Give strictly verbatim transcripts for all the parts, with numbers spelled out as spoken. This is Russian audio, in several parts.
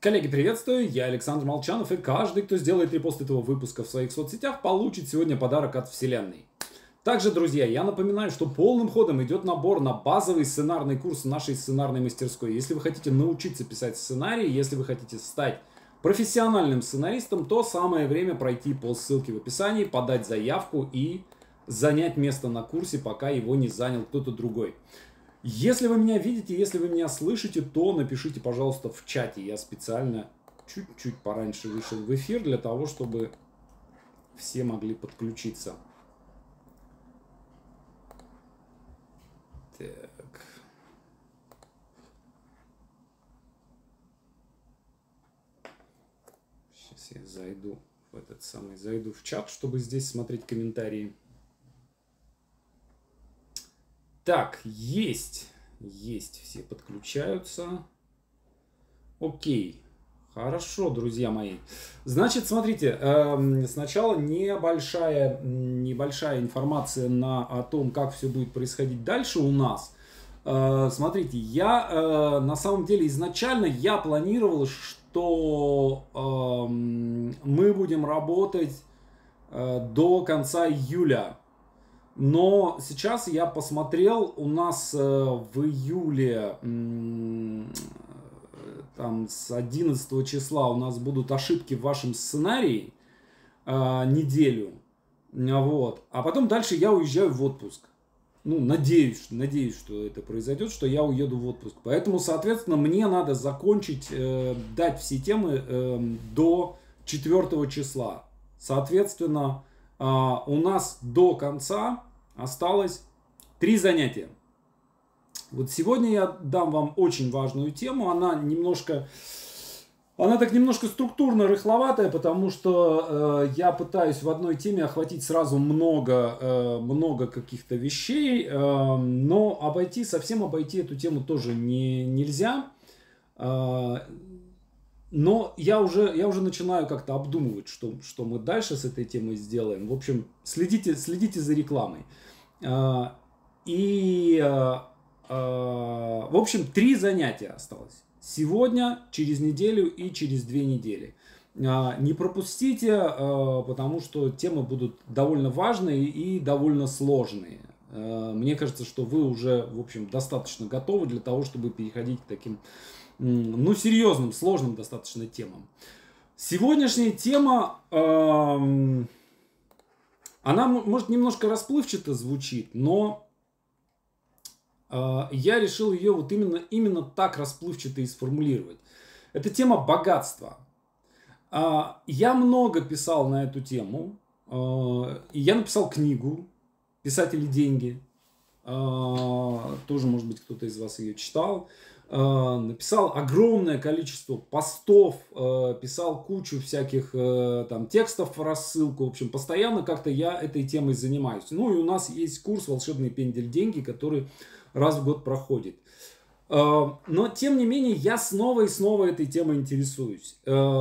Коллеги, приветствую, я Александр Молчанов, и каждый, кто сделает репост этого выпуска в своих соцсетях, получит сегодня подарок от Вселенной. Также, друзья, я напоминаю, что полным ходом идет набор на базовый сценарный курс нашей сценарной мастерской. Если вы хотите научиться писать сценарии, если вы хотите стать профессиональным сценаристом, то самое время пройти по ссылке в описании, подать заявку и занять место на курсе, пока его не занял кто-то другой. Если вы меня видите, если вы меня слышите, то напишите, пожалуйста, в чате. Я специально чуть-чуть пораньше вышел в эфир для того, чтобы все могли подключиться. Так. Сейчас я зайду в этот самый, зайду в чат, чтобы здесь смотреть комментарии. Так, есть, есть, все подключаются. Окей, хорошо, друзья мои. Значит, смотрите, э, сначала небольшая, небольшая информация на, о том, как все будет происходить дальше у нас. Э, смотрите, я э, на самом деле изначально я планировал, что э, мы будем работать э, до конца июля. Но сейчас я посмотрел, у нас э, в июле, э, там, с одиннадцатого числа у нас будут ошибки в вашем сценарии э, неделю. Вот. А потом дальше я уезжаю в отпуск. Ну, надеюсь, надеюсь, что это произойдет, что я уеду в отпуск. Поэтому, соответственно, мне надо закончить, э, дать все темы э, до четвёртого числа. Соответственно, Uh, у нас до конца осталось три занятия. Вот сегодня я дам вам очень важную тему. Она немножко, она так немножко структурно рыхловатая, потому что uh, я пытаюсь в одной теме охватить сразу много, uh, много каких-то вещей, uh, но обойти, совсем обойти эту тему тоже не, нельзя. Uh, Но я уже, я уже начинаю как-то обдумывать, что, что мы дальше с этой темой сделаем. В общем, следите, следите за рекламой. И, в общем, три занятия осталось. Сегодня, через неделю и через две недели. Не пропустите, потому что темы будут довольно важные и довольно сложные. Мне кажется, что вы уже, в общем, достаточно готовы для того, чтобы переходить к таким... ну, серьезным, сложным достаточно темам. Сегодняшняя тема, э, она может немножко расплывчато звучит, но э, я решил ее вот именно, именно так расплывчато и сформулировать. Это тема богатства. Э, я много писал на эту тему, э, и я написал книгу «Писатели деньги». Э, тоже, может быть, кто-то из вас ее читал. Написал огромное количество постов, писал кучу всяких там текстов в рассылку. В общем, постоянно как-то я этой темой занимаюсь. Ну и у нас есть курс «Волшебный пендель деньги», который раз в год проходит. Но, тем не менее, я снова и снова этой темой интересуюсь.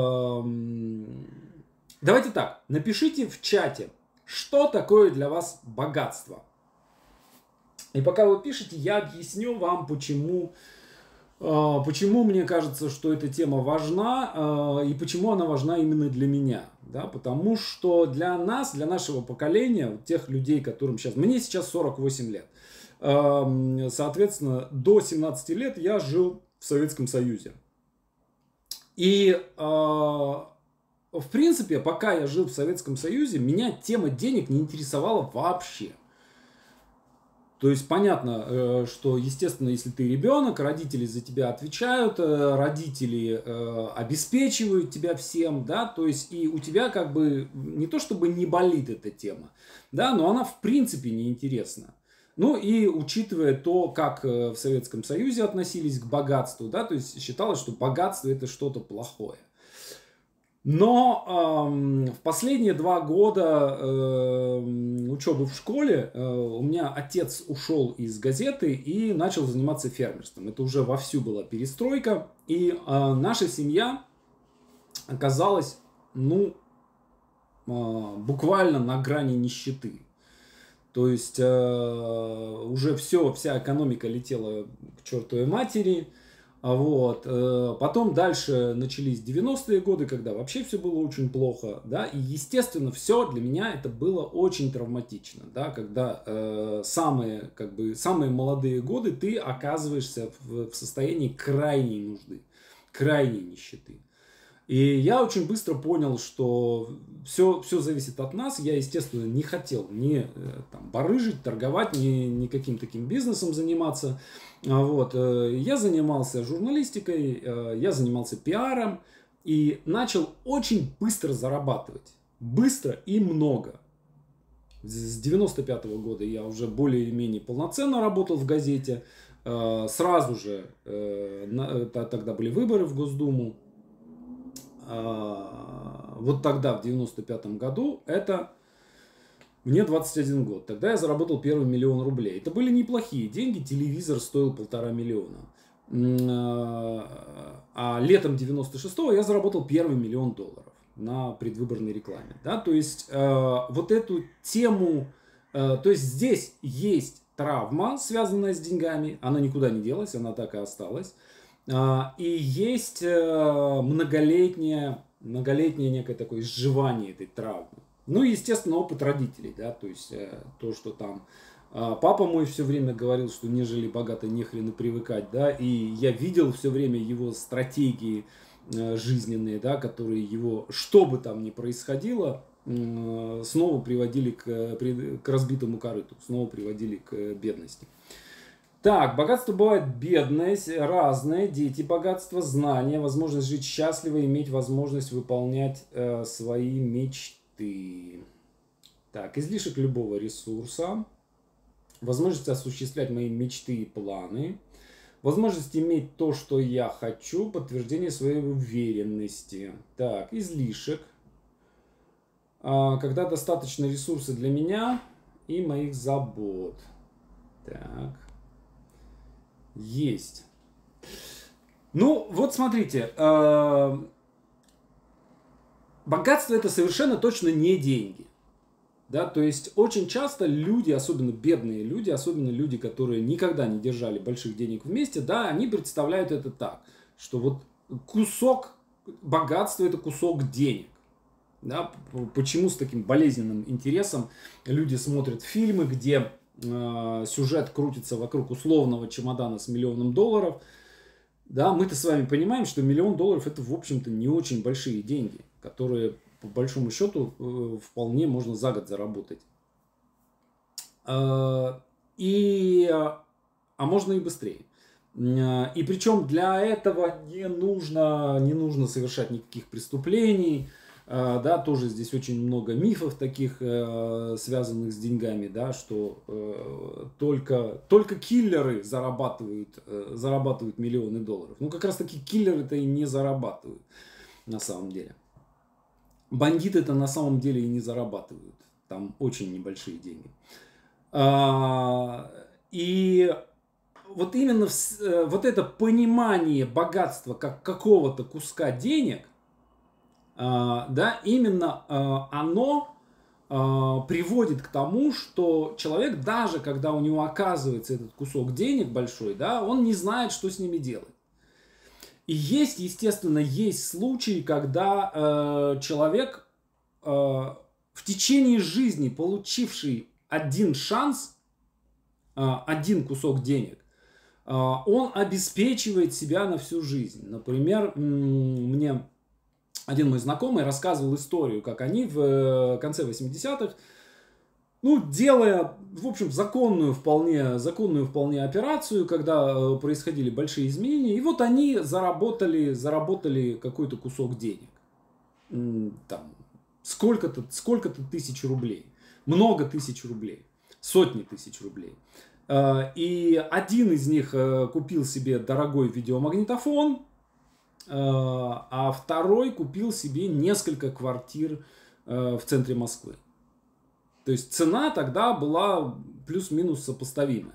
Давайте так, напишите в чате, что такое для вас богатство. И пока вы пишете, я объясню вам, почему... Почему мне кажется, что эта тема важна и почему она важна именно для меня? Да, потому что для нас, для нашего поколения, тех людей, которым сейчас... Мне сейчас сорок восемь лет. Соответственно, до семнадцати лет я жил в Советском Союзе. И, в принципе, пока я жил в Советском Союзе, меня тема денег не интересовала вообще. То есть понятно, что, естественно, если ты ребенок, родители за тебя отвечают, родители обеспечивают тебя всем, да, то есть и у тебя как бы не то чтобы не болит эта тема, да, но она в принципе неинтересна. Ну и учитывая то, как в Советском Союзе относились к богатству, да, то есть считалось, что богатство это что-то плохое. Но э, в последние два года э, учебы в школе э, у меня отец ушел из газеты и начал заниматься фермерством. Это уже вовсю была перестройка. И э, наша семья оказалась, ну, э, буквально на грани нищеты. То есть э, уже все, вся экономика летела к чертовой матери. А вот. э, Потом дальше начались девяностые годы, когда вообще все было очень плохо, да, и, естественно, все для меня это было очень травматично, да, когда э, самые, как бы, самые молодые годы ты оказываешься в, в состоянии крайней нужды, крайней нищеты. И я очень быстро понял, что все, все зависит от нас. Я, естественно, не хотел ни э, там, барыжить, торговать, ни, никаким таким бизнесом заниматься. А Вот. э, Я занимался журналистикой, э, я занимался пиаром и начал очень быстро зарабатывать. Быстро и много. С девяносто пятого года я уже более-менее полноценно работал в газете. Э, Сразу же, э, на- э, тогда были выборы в Госдуму. А, Вот тогда, в девяносто пятом году, это мне двадцать один год. Тогда я заработал первый миллион рублей. Это были неплохие деньги. Телевизор стоил полтора миллиона. М, А а летом девяносто шестого я заработал первый миллион долларов на предвыборной рекламе. Да? То есть э, вот эту тему, э, то есть здесь есть травма, связанная с деньгами. Она никуда не делась, она так и осталась. А, И есть э, многолетнее, многолетнее некое такое изживание этой травмы. Ну и, естественно, опыт родителей, да, то есть э, то, что там э, папа мой все время говорил, что не жили богато, не хрен и привыкать, да, и я видел все время его стратегии э, жизненные, да, которые его, что бы там ни происходило, э, снова приводили к, э, при- к разбитому корыту, снова приводили к э, бедности. Так, богатство бывает бедное, с- разное, дети, богатство, знания, возможность жить счастливо, иметь возможность выполнять э, свои мечты. Так, излишек любого ресурса, возможность осуществлять мои мечты и планы, возможность иметь то, что я хочу, подтверждение своей уверенности. Так, излишек, А, когда достаточно ресурсов для меня и моих забот. Так, есть. Ну, вот смотрите, э, богатство это совершенно точно не деньги. Да, то есть очень часто люди, особенно бедные люди, особенно люди, которые никогда не держали больших денег вместе, да, они представляют это так, что вот кусок богатства это кусок денег. Да, почему с таким болезненным интересом люди смотрят фильмы, где э, сюжет крутится вокруг условного чемодана с миллионом долларов. Да, мы-то с вами понимаем, что миллион долларов это, в общем-то, не очень большие деньги, которые, по большому счету, э, вполне можно за год заработать. Э, И, э, а можно и быстрее. Э, И причем для этого не нужно, не нужно совершать никаких преступлений. Э, Да, тоже здесь очень много мифов таких, э, связанных с деньгами, да, что э, только, только киллеры зарабатывают, э, зарабатывают миллионы долларов. Ну, как раз таки киллеры-то и не зарабатывают на самом деле. Бандиты-то на самом деле и не зарабатывают. Там очень небольшие деньги. А, И вот именно вс- э, вот это понимание богатства как какого-то куска денег, а, да, именно а, оно а, приводит к тому, что человек, даже когда у него оказывается этот кусок денег большой, да, он не знает, что с ними делать. И есть, естественно, есть случаи, когда э, человек э, в течение жизни, получивший один шанс, э, один кусок денег, э, он обеспечивает себя на всю жизнь. Например, м, мне один мой знакомый рассказывал историю, как они в э, конце восьмидесятых, ну, делая, в общем, законную вполне, законную вполне операцию, когда э, происходили большие изменения, и вот они заработали, заработали какой-то кусок денег. М, Там, сколько-то, сколько-то тысяч рублей. Много тысяч рублей. Сотни тысяч рублей. Э, И один из них э, купил себе дорогой видеомагнитофон, э, а второй купил себе несколько квартир э, в центре Москвы. То есть цена тогда была плюс-минус сопоставимая.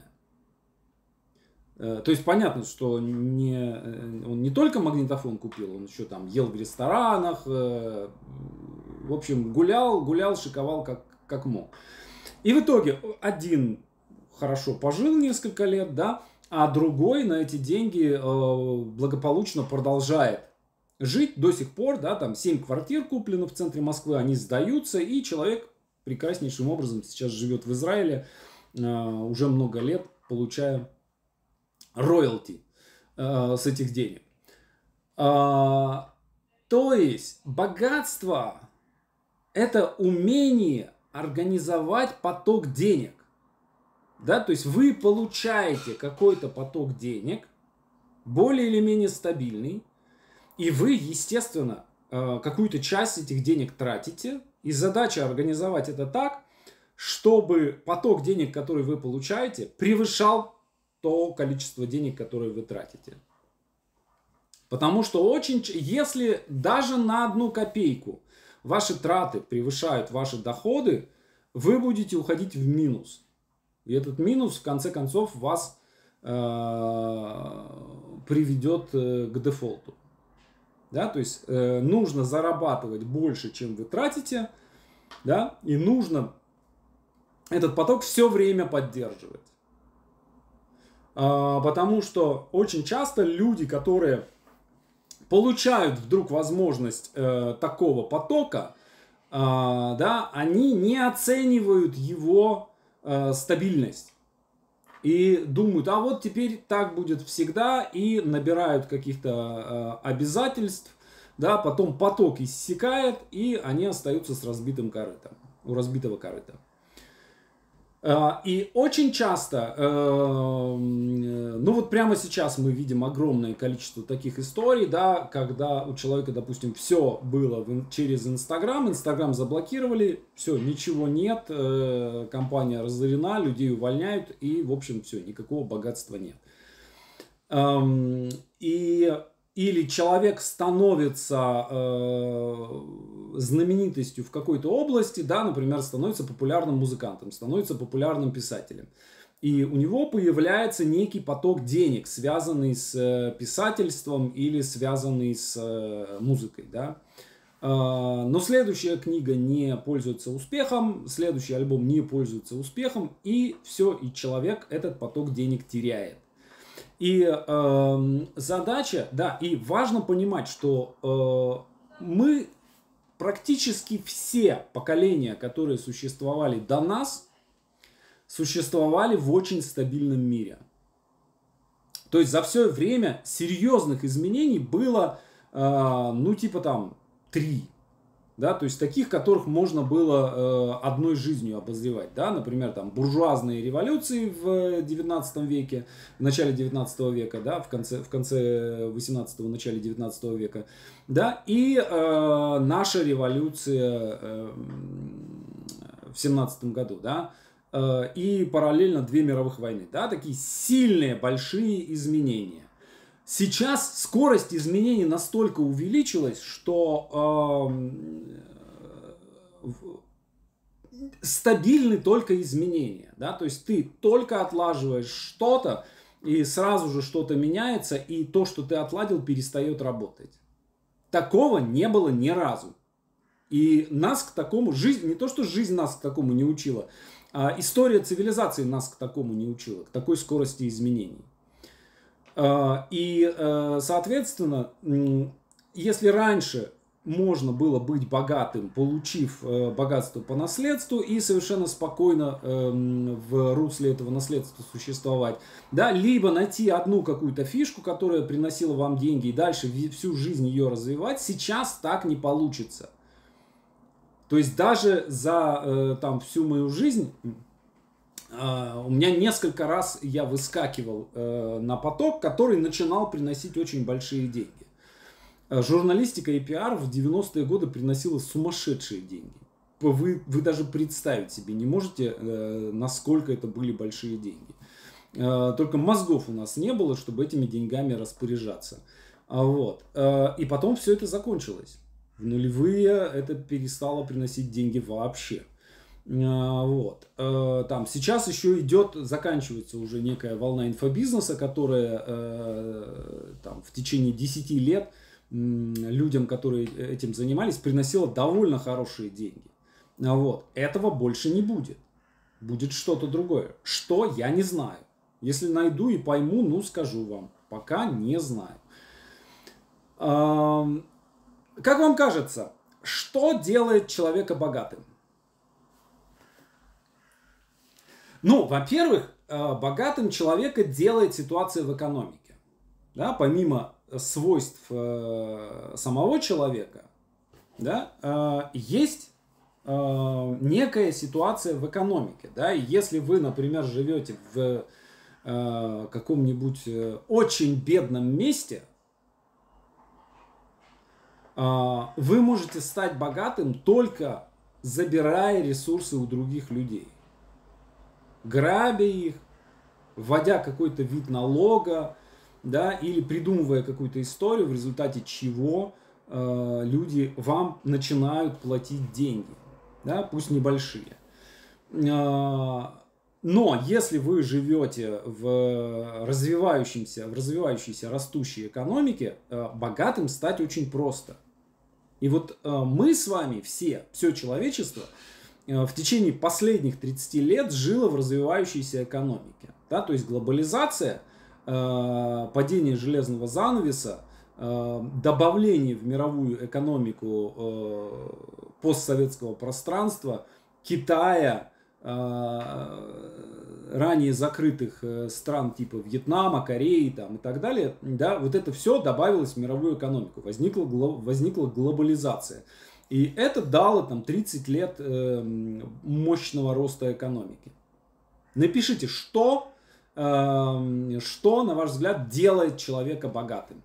Э, То есть понятно, что не, э, он не только магнитофон купил, он еще там ел в ресторанах, э, в общем, гулял, гулял, шиковал как, как мог. И в итоге один хорошо пожил несколько лет, да, а другой на эти деньги э, благополучно продолжает жить до сих пор, да, там семь квартир куплено в центре Москвы, они сдаются, и человек прекраснейшим образом сейчас живет в Израиле э, уже много лет, получая роялти э, с этих денег. А, то есть богатство – это умение организовать поток денег. Да? То есть вы получаете какой-то поток денег, более или менее стабильный, и вы, естественно, какую-то часть этих денег тратите. И задача организовать это так, чтобы поток денег, который вы получаете, превышал то количество денег, которое вы тратите. Потому что очень, если даже на одну копейку ваши траты превышают ваши доходы, вы будете уходить в минус. И этот минус, в конце концов, вас э, приведет э, к дефолту. Да? То есть э, нужно зарабатывать больше, чем вы тратите, да? И нужно этот поток все время поддерживать. Э, потому что очень часто люди, которые получают вдруг возможность э, такого потока, э, да, они не оценивают его э, стабильность. И думают, а вот теперь так будет всегда, и набирают каких-то э, обязательств, да, потом поток иссякает, и они остаются с разбитым корытом, у разбитого корыта. Э, и очень часто, э, ну вот прямо сейчас мы видим огромное количество таких историй, да, когда у человека, допустим, все было в, через Инстаграм, Инстаграм заблокировали, все, ничего нет, э, компания разорена, людей увольняют, и, в общем, все, никакого богатства нет. Эм, и, или человек становится э, знаменитостью в какой-то области, да, например, становится популярным музыкантом, становится популярным писателем. И у него появляется некий поток денег, связанный с писательством или связанный с музыкой, да. Но следующая книга не пользуется успехом, следующий альбом не пользуется успехом, и все, и человек этот поток денег теряет. И э, задача, да, и важно понимать, что э, мы практически все поколения, которые существовали до нас, существовали в очень стабильном мире. То есть за все время серьезных изменений было, э, ну, типа там, три. Да, то есть таких, которых можно было э, одной жизнью обозревать. Да? Например, там, буржуазные революции в девятнадцатом веке, в начале девятнадцатого века, да, в конце, в конце восемнадцатого, начале девятнадцатого века. Да? И э, наша революция э, в семнадцатом году. Да? Э, и параллельно две мировых войны. Да? Такие сильные, большие изменения. Сейчас скорость изменений настолько увеличилась, что э, стабильны только изменения. Да? То есть ты только отлаживаешь что-то, и сразу же что-то меняется, и то, что ты отладил, перестает работать. Такого не было ни разу. И нас к такому, жизнь, не то что жизнь нас к такому не учила, а история цивилизации нас к такому не учила, к такой скорости изменений. И, соответственно, если раньше можно было быть богатым, получив богатство по наследству и совершенно спокойно в русле этого наследства существовать, да, либо найти одну какую-то фишку, которая приносила вам деньги, и дальше всю жизнь ее развивать, сейчас так не получится. То есть даже за там, всю мою жизнь... Uh, у меня несколько раз я выскакивал uh, на поток, который начинал приносить очень большие деньги. Uh, журналистика и пиар в девяностые годы приносила сумасшедшие деньги. Вы, вы даже представить себе не можете, uh, насколько это были большие деньги. Uh, только мозгов у нас не было, чтобы этими деньгами распоряжаться. Uh, вот. uh, и потом все это закончилось. В нулевые это перестало приносить деньги вообще. Вот. Там сейчас еще идет, заканчивается уже некая волна инфобизнеса, которая там, в течение десяти лет людям, которые этим занимались, приносила довольно хорошие деньги. Вот. Этого больше не будет. Будет что-то другое. Что, я не знаю. Если найду и пойму, ну скажу вам. Пока не знаю. Как вам кажется, что делает человека богатым? Ну, во-первых, богатым человека делает ситуация в экономике. Да, помимо свойств самого человека, да, есть некая ситуация в экономике. Да, и если вы, например, живете в каком-нибудь очень бедном месте, вы можете стать богатым только забирая ресурсы у других людей, грабя их, вводя какой-то вид налога, да, или придумывая какую-то историю, в результате чего э, люди вам начинают платить деньги, да, пусть небольшие. Э, но если вы живете в развивающемся, в развивающейся растущей экономике, э, богатым стать очень просто. И вот э, мы с вами все, все человечество, э, в течение последних тридцати лет жило в развивающейся экономике. Да? То есть глобализация, э, падение железного занавеса, э, добавление в мировую экономику э, постсоветского пространства, Китая, ранее закрытых стран типа Вьетнама, Кореи там, и так далее, да, вот это все добавилось в мировую экономику, возникла, возникла глобализация. И это дало там тридцать лет э, мощного роста экономики. Напишите, что, э, что, на ваш взгляд, делает человека богатым.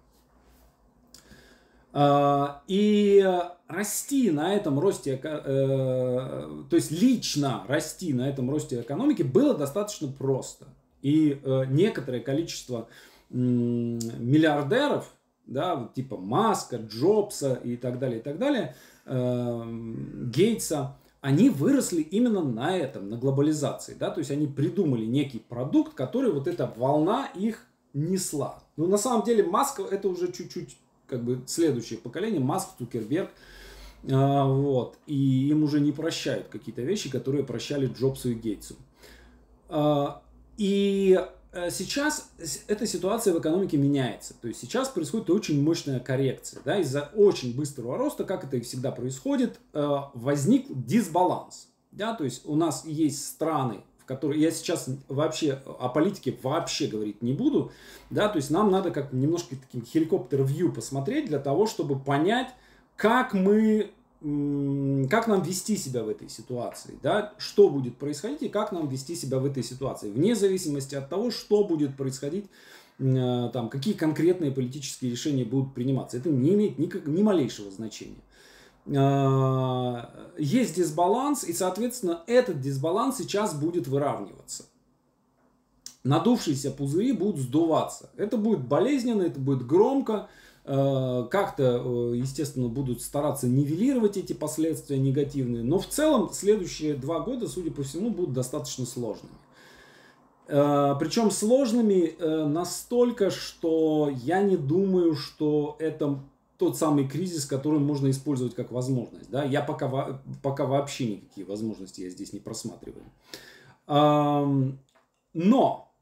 И расти на этом росте, то есть лично расти на этом росте экономики было достаточно просто. И некоторое количество миллиардеров, да, типа Маска, Джобса и так далее, и так далее, Гейтса, они выросли именно на этом, на глобализации. Да? То есть они придумали некий продукт, который вот эта волна их несла. Но на самом деле Маск это уже чуть-чуть как бы следующее поколение, Маск, Цукерберг, а, вот, и им уже не прощают какие-то вещи, которые прощали Джобсу и Гейтсу. А, и сейчас эта ситуация в экономике меняется, то есть сейчас происходит очень мощная коррекция, да, из-за очень быстрого роста, как это и всегда происходит, возник дисбаланс, да, то есть у нас есть страны, в которой я сейчас вообще о политике вообще говорить не буду, да, то есть нам надо как немножко таким хеликоптер-вью посмотреть для того, чтобы понять, как мы, как нам вести себя в этой ситуации, да, что будет происходить и как нам вести себя в этой ситуации, вне зависимости от того, что будет происходить, там, какие конкретные политические решения будут приниматься, это не имеет никак, ни малейшего значения. Есть дисбаланс, и, соответственно, этот дисбаланс сейчас будет выравниваться. Надувшиеся пузыри будут сдуваться. Это будет болезненно, это будет громко. Как-то, естественно, будут стараться нивелировать эти последствия негативные. Но в целом следующие два года, судя по всему, будут достаточно сложными. Причем сложными настолько, что я не думаю, что это тот самый кризис, который можно использовать как возможность. Да? Я пока, пока вообще никакие возможности я здесь не просматриваю. Но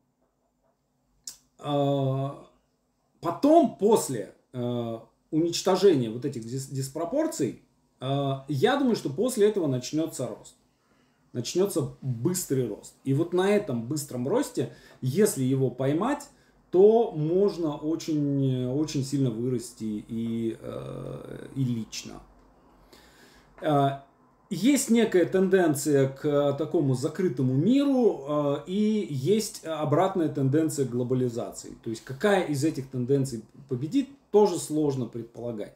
потом, после уничтожения вот этих диспропорций, я думаю, что после этого начнется рост. Начнется быстрый рост. И вот на этом быстром росте, если его поймать, то можно очень, очень сильно вырасти и, и лично. Есть некая тенденция к такому закрытому миру и есть обратная тенденция к глобализации. То есть какая из этих тенденций победит, тоже сложно предполагать.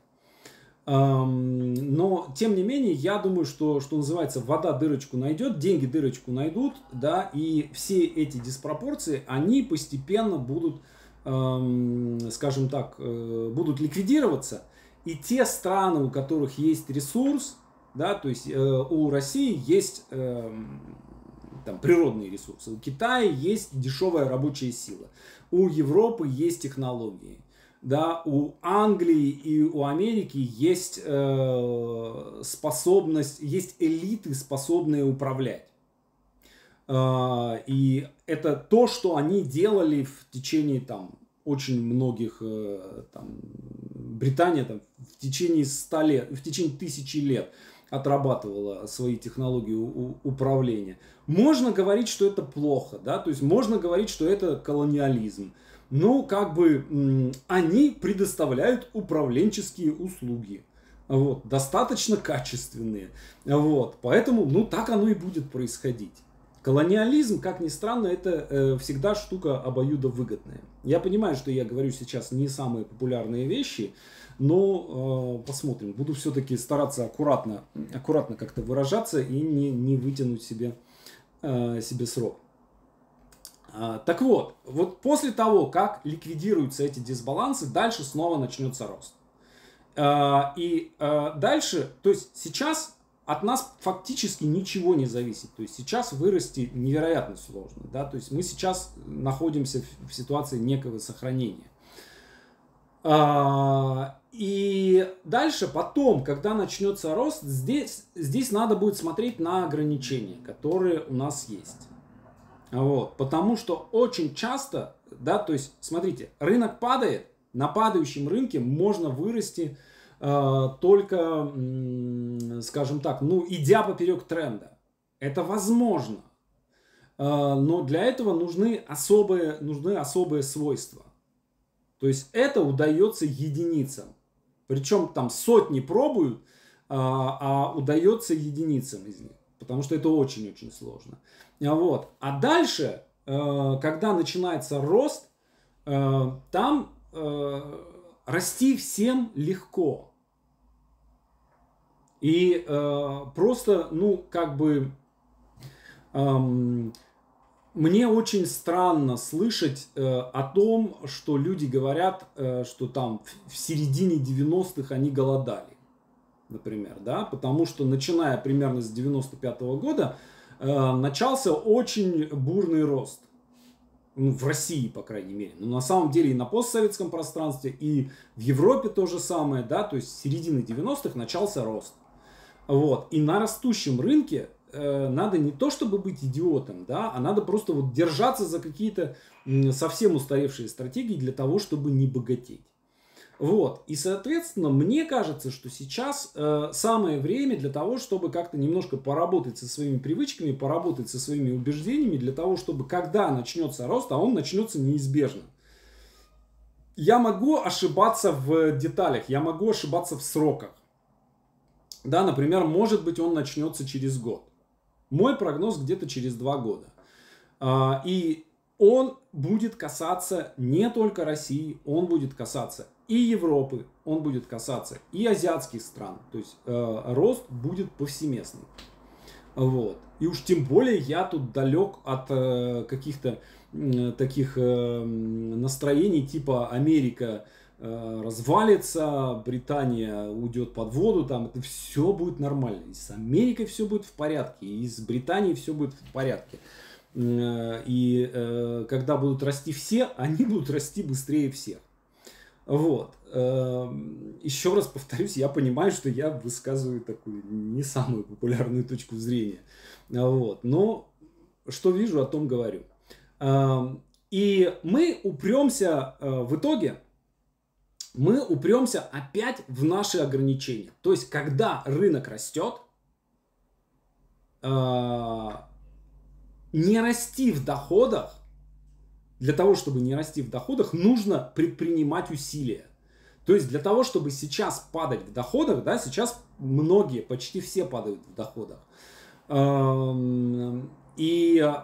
Но, тем не менее, я думаю, что, что называется, вода дырочку найдет, деньги дырочку найдут, да, и все эти диспропорции, они постепенно будут, скажем так, будут ликвидироваться, и те страны, у которых есть ресурс, да, то есть у России есть там, природные ресурсы, у Китая есть дешевая рабочая сила, у Европы есть технологии. Да, у Англии и у Америки есть э, способность, есть элиты, способные управлять. Э, и это то, что они делали в течение там очень многих, э, там, Британия там, в течение ста лет, в течение тысячи лет отрабатывала свои технологии у- управления. Можно говорить, что это плохо, да, то есть можно говорить, что это колониализм. Ну, как бы м, они предоставляют управленческие услуги, вот, достаточно качественные, вот, поэтому, ну, так оно и будет происходить. Колониализм, как ни странно, это э, всегда штука обоюдовыгодная. Я понимаю, что я говорю сейчас не самые популярные вещи, но э, посмотрим. Буду все-таки стараться аккуратно, аккуратно как-то выражаться и не, не вытянуть себе, э, себе срок. А, так вот, вот после того, как ликвидируются эти дисбалансы, дальше снова начнется рост. А, и а, дальше, то есть сейчас от нас фактически ничего не зависит. То есть сейчас вырасти невероятно сложно. Да? То есть мы сейчас находимся в, в ситуации некого сохранения. А, и дальше, потом, когда начнется рост, здесь, здесь надо будет смотреть на ограничения, которые у нас есть. Вот, потому что очень часто, да, то есть, смотрите, рынок падает, на падающем рынке можно вырасти э, только, м, скажем так, ну, идя поперек тренда. Это возможно, э, но для этого нужны особые, нужны особые свойства. То есть это удается единицам. Причем там сотни пробуют, а, а удается единицам из них. Потому что это очень-очень сложно. Вот. А дальше, э, когда начинается рост, э, там э, расти всем легко. И э, просто, ну, как бы, эм, мне очень странно слышать э, о том, что люди говорят, э, что там в, в середине девяностых они голодали. Например, да, потому что начиная примерно с девяносто пятого года э, начался очень бурный рост. Ну, в России, по крайней мере. Но на самом деле и на постсоветском пространстве, и в Европе то же самое, да, то есть с середины девяностых начался рост. Вот. И на растущем рынке э, надо не то чтобы быть идиотом, да, а надо просто вот держаться за какие-то м, совсем устаревшие стратегии для того, чтобы не богатеть. Вот. И, соответственно, мне кажется, что сейчас э, самое время для того, чтобы как-то немножко поработать со своими привычками, поработать со своими убеждениями, для того, чтобы когда начнется рост, а он начнется неизбежно. Я могу ошибаться в деталях, я могу ошибаться в сроках. Да, например, может быть, он начнется через год. Мой прогноз где-то через два года. А, и он будет касаться не только России, он будет касаться и Европы, он будет касаться и азиатских стран. То есть э, рост будет повсеместный. Вот. И уж тем более я тут далек от э, каких-то э, таких э, настроений типа Америка э, развалится, Британия уйдет под воду, там это все будет нормально. И с Америкой все будет в порядке, и с Британией все будет в порядке. И э, когда будут расти все, они будут расти быстрее всех. Вот. Еще раз повторюсь, я понимаю, что я высказываю такую не самую популярную точку зрения. Вот. Но что вижу, о том говорю. И мы упремся в итоге, мы упремся опять в наши ограничения. То есть, когда рынок растет, не расти в доходах, для того, чтобы не расти в доходах, нужно предпринимать усилия. То есть для того, чтобы сейчас падать в доходах, да, сейчас многие, почти все падают в доходах. И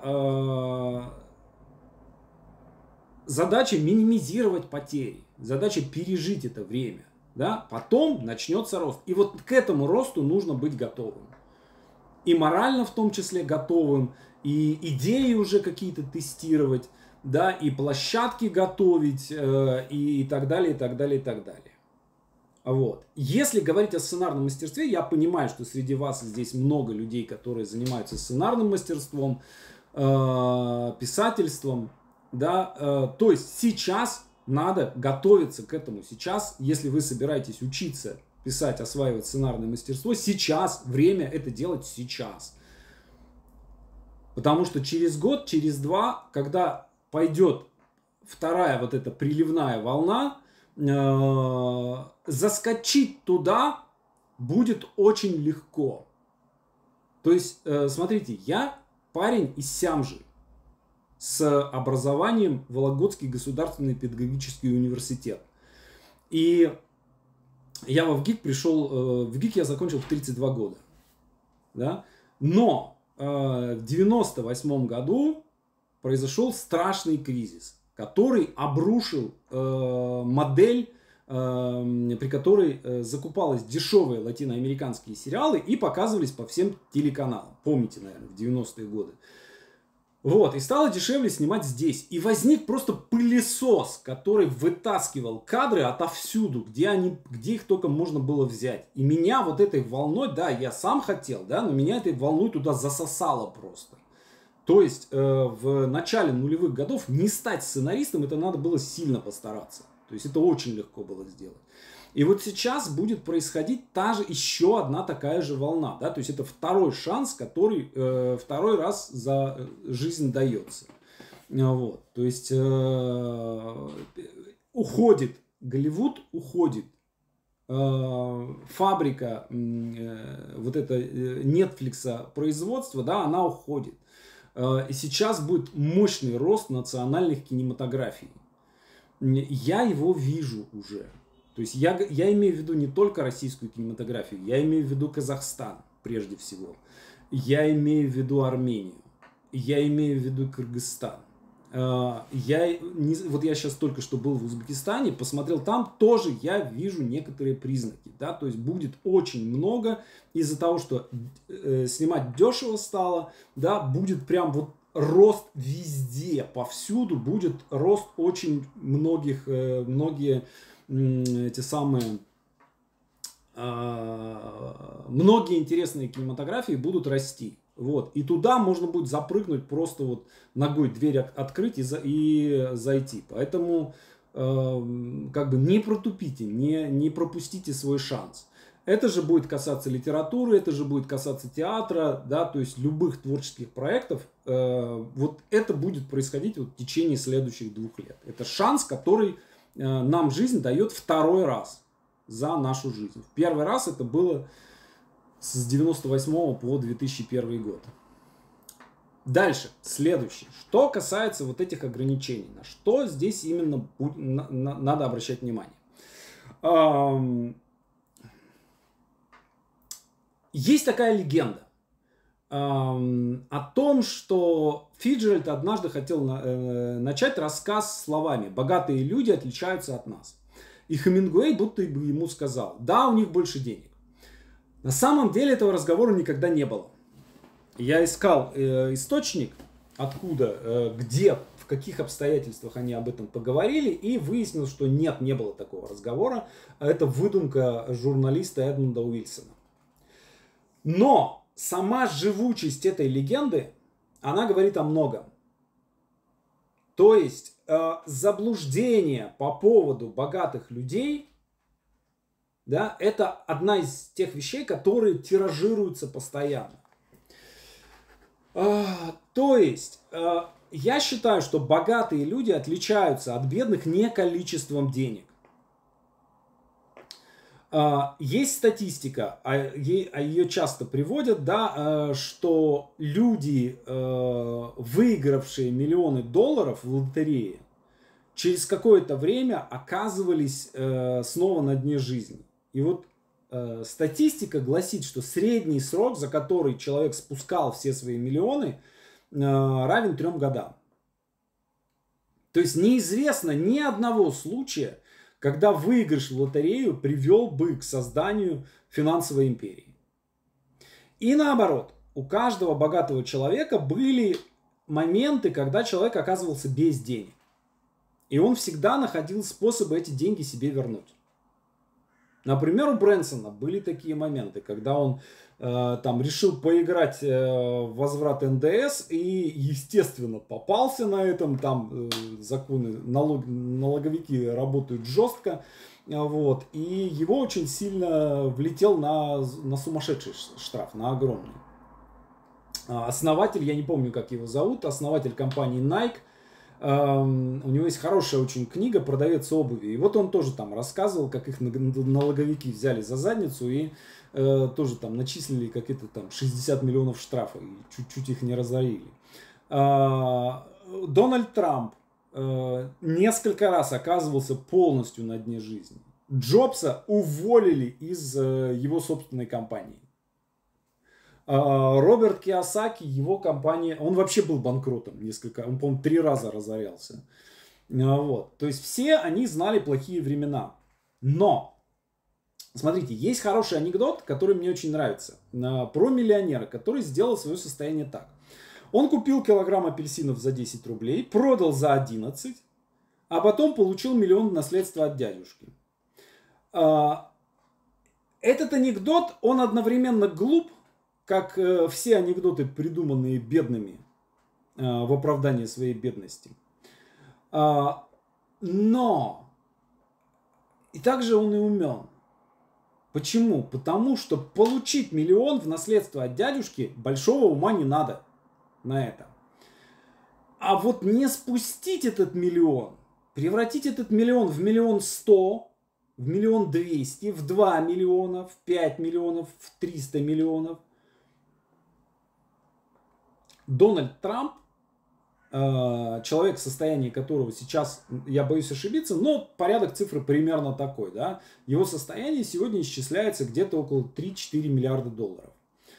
задача минимизировать потери, задача пережить это время. Да? Потом начнется рост. И вот к этому росту нужно быть готовым. И морально в том числе готовым, и идеи уже какие-то тестировать, да, и площадки готовить, э, и, и так далее, и так далее, и так далее. Вот. Если говорить о сценарном мастерстве, я понимаю, что среди вас здесь много людей, которые занимаются сценарным мастерством, э, писательством, да, э, то есть сейчас надо готовиться к этому. Сейчас, если вы собираетесь учиться писать, осваивать сценарное мастерство, сейчас время это делать сейчас. Потому что через год, через два, когда пойдет вторая вот эта приливная волна, э, заскочить туда будет очень легко. То есть, э, смотрите, я парень из Сямжи с образованием Вологодский государственный педагогический университет. И я во ВГИК пришел, э, в ВГИК я закончил в тридцать два года. Да? Но э, в девяносто восьмом году произошел страшный кризис, который обрушил э, модель, э, при которой э, закупалось дешевые латиноамериканские сериалы и показывались по всем телеканалам. Помните, наверное, в девяностые годы. Вот, и стало дешевле снимать здесь. И возник просто пылесос, который вытаскивал кадры отовсюду, где, они, где их только можно было взять. И меня вот этой волной, да, я сам хотел, да, но меня этой волной туда засосало просто. То есть э, в начале нулевых годов не стать сценаристом, это надо было сильно постараться. То есть это очень легко было сделать. И вот сейчас будет происходить та же, еще одна такая же волна. Да? То есть это второй шанс, который э, второй раз за жизнь дается. Вот. То есть э, уходит Голливуд, уходит. Э, фабрика э, вот это Netflix производства, да, она уходит. Э, и сейчас будет мощный рост национальных кинематографий. Я его вижу уже. То есть я, я имею в виду не только российскую кинематографию, я имею в виду Казахстан прежде всего. Я имею в виду Армению. Я имею в виду Кыргызстан. Я, не, вот я сейчас только что был в Узбекистане, посмотрел там, тоже я вижу некоторые признаки. Да? То есть будет очень много из-за того, что э, снимать дешево стало, да, будет прям вот рост везде, повсюду будет рост очень многих, э, многие эти самые, э, многие интересные кинематографии будут расти. Вот. И туда можно будет запрыгнуть, просто вот ногой дверь открыть и, за, и зайти. Поэтому э, как бы не протупите, не, не пропустите свой шанс. Это же будет касаться литературы, это же будет касаться театра, да, то есть любых творческих проектов. Э, вот это будет происходить вот в течение следующих двух лет. Это шанс, который нам жизнь дает второй раз за нашу жизнь. В первый раз это было с девяносто восьмого по две тысячи первый год. Дальше, следующее. Что касается вот этих ограничений, на что здесь именно надо обращать внимание. Есть такая легенда о том, что Фицджеральд однажды хотел э, начать рассказ словами «богатые люди отличаются от нас». И Хемингуэй будто бы ему сказал: да, у них больше денег. На самом деле этого разговора никогда не было. Я искал э, источник, откуда, э, где, в каких обстоятельствах они об этом поговорили, и выяснил, что нет, не было такого разговора. Это выдумка журналиста Эдмунда Уилсона. Но сама живучесть этой легенды, она говорит о многом. То есть э, заблуждение по поводу богатых людей, да, это одна из тех вещей, которые тиражируются постоянно. Э, то есть э, я считаю, что богатые люди отличаются от бедных не количеством денег. Есть статистика, а ее часто приводят, да, что люди, выигравшие миллионы долларов в лотерее, через какое-то время оказывались снова на дне жизни. И вот статистика гласит, что средний срок, за который человек спускал все свои миллионы, равен трем годам. То есть неизвестно ни одного случая, когда выигрыш в лотерею привел бы к созданию финансовой империи. И наоборот, у каждого богатого человека были моменты, когда человек оказывался без денег. И он всегда находил способы эти деньги себе вернуть. Например, у Брэнсона были такие моменты, когда он э, там решил поиграть э, в возврат эн дэ эс и, естественно, попался на этом. Там э, законы, налог, налоговики работают жестко. Э, вот, и его очень сильно влетел на, на сумасшедший штраф, на огромный. основатель, я не помню, как его зовут, основатель компании Nike. У него есть хорошая очень книга «Продавец обуви». И вот он тоже там рассказывал, как их налоговики взяли за задницу и э, тоже там начислили какие-то там шестьдесят миллионов штрафа и чуть-чуть их не разорили. Э, Дональд Трамп э, несколько раз оказывался полностью на дне жизни. Джобса уволили из э, его собственной компании. Роберт Кийосаки, его компания, он вообще был банкротом несколько, он, по-моему, три раза разорялся. Вот. То есть все они знали плохие времена. Но, смотрите, есть хороший анекдот, который мне очень нравится. Про миллионера, который сделал свое состояние так. Он купил килограмм апельсинов за десять рублей, продал за одиннадцать, а потом получил миллион наследства от дядюшки. Этот анекдот, он одновременно глуп, как э, все анекдоты, придуманные бедными э, в оправдании своей бедности. А, но и также он и умен. Почему? Потому что получить миллион в наследство от дядюшки большого ума не надо на это. А вот не спустить этот миллион, превратить этот миллион в миллион сто, в миллион двести, в два миллиона, в пять миллионов, в триста миллионов. Дональд Трамп, человек, состояние которого сейчас, я боюсь ошибиться, но порядок цифры примерно такой, да, его состояние сегодня исчисляется где-то около три-четыре миллиарда долларов.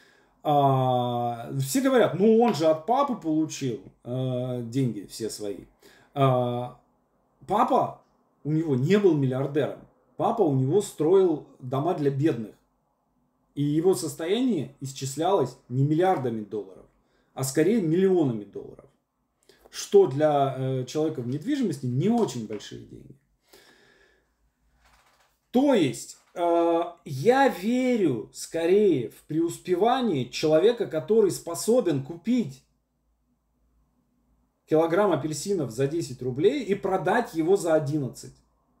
Все говорят, ну он же от папы получил деньги все свои. Папа у него не был миллиардером, папа у него строил дома для бедных, и его состояние исчислялось не миллиардами долларов, а скорее миллионами долларов. Что для э, человека в недвижимости не очень большие деньги. То есть, э, я верю скорее в преуспевание человека, который способен купить килограмм апельсинов за десять рублей и продать его за одиннадцать.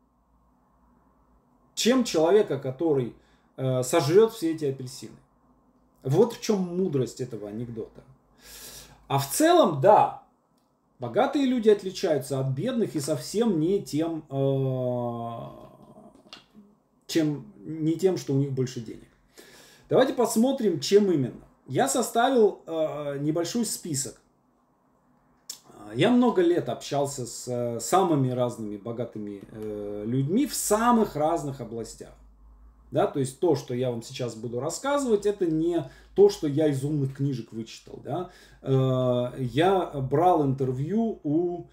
Чем человека, который э, сожрет все эти апельсины. Вот в чем мудрость этого анекдота. А в целом, да, богатые люди отличаются от бедных и совсем не тем, э, чем, не тем, что у них больше денег. Давайте посмотрим, чем именно. Я составил э, небольшой список. Я много лет общался с э, самыми разными богатыми э, людьми в самых разных областях. Да, то есть то, что я вам сейчас буду рассказывать, это не то, что я из умных книжек вычитал. Да. Я брал интервью у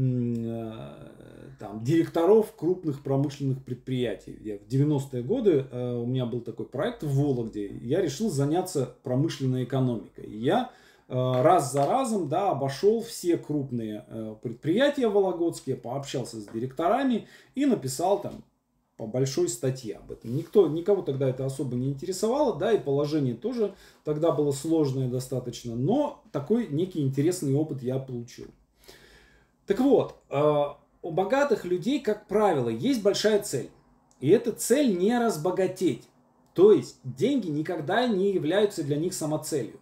там, директоров крупных промышленных предприятий. Я в девяностые годы у меня был такой проект в Вологде. Я решил заняться промышленной экономикой. И я раз за разом, да, обошел все крупные предприятия вологодские, пообщался с директорами и написал там по большой статье об этом. Никто, никого тогда это особо не интересовало, да, и положение тоже тогда было сложное достаточно, но такой некий интересный опыт я получил. Так вот, у богатых людей, как правило, есть большая цель. И эта цель не разбогатеть. То есть деньги никогда не являются для них самоцелью.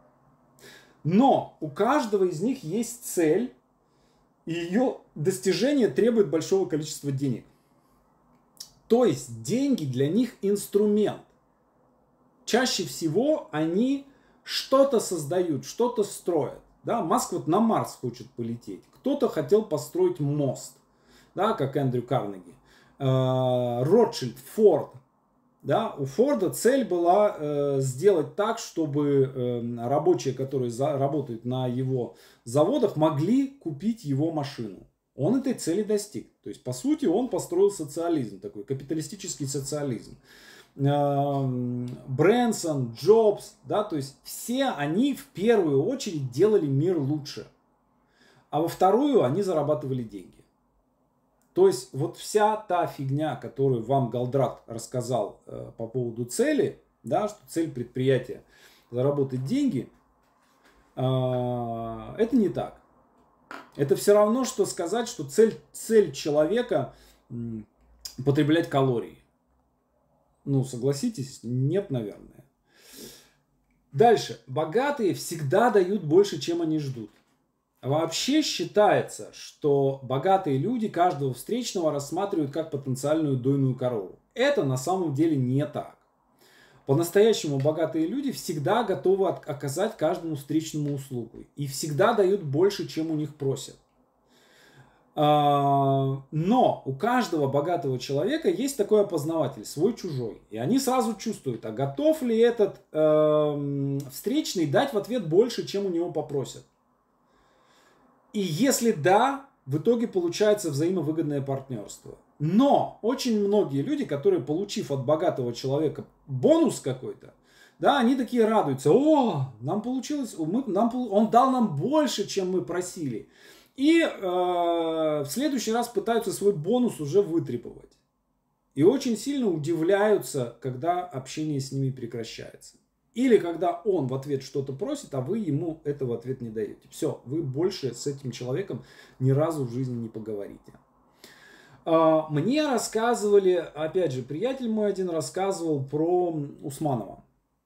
Но у каждого из них есть цель, и ее достижение требует большого количества денег. То есть деньги для них инструмент. Чаще всего они что-то создают, что-то строят. Да? Маск вот на Марс хочет полететь. Кто-то хотел построить мост, да, как Эндрю Карнеги. Ротшильд, Форд. Да? У Форда цель была э, сделать так, чтобы э, рабочие, которые за, работают на его заводах, могли купить его машину. Он этой цели достиг. То есть, по сути, он построил социализм, такой капиталистический социализм. Брэнсон, Джобс, да, то есть все они в первую очередь делали мир лучше, а во вторую они зарабатывали деньги. То есть вот вся та фигня, которую вам Голдрат рассказал э, по поводу цели, да, что цель предприятия заработать деньги, э, это не так. Это все равно, что сказать, что цель, цель человека м, потреблять калории. Ну, согласитесь, нет, наверное. Дальше. Богатые всегда дают больше, чем они ждут. Вообще считается, что богатые люди каждого встречного рассматривают как потенциальную дойную корову. Это на самом деле не так. По-настоящему богатые люди всегда готовы оказать каждому встречному услугу. И всегда дают больше, чем у них просят. Но у каждого богатого человека есть такой опознаватель, свой-чужой. И они сразу чувствуют, а готов ли этот э, встречный дать в ответ больше, чем у него попросят. И если да, в итоге получается взаимовыгодное партнерство. Но очень многие люди, которые, получив от богатого человека бонус какой-то, да, они такие радуются. О, нам получилось, мы, нам, он дал нам больше, чем мы просили. И э, в следующий раз пытаются свой бонус уже вытребовать. И очень сильно удивляются, когда общение с ними прекращается. Или когда он в ответ что-то просит, а вы ему это в ответ не даете. Все, вы больше с этим человеком ни разу в жизни не поговорите. Мне рассказывали, опять же, приятель мой один рассказывал про Усманова.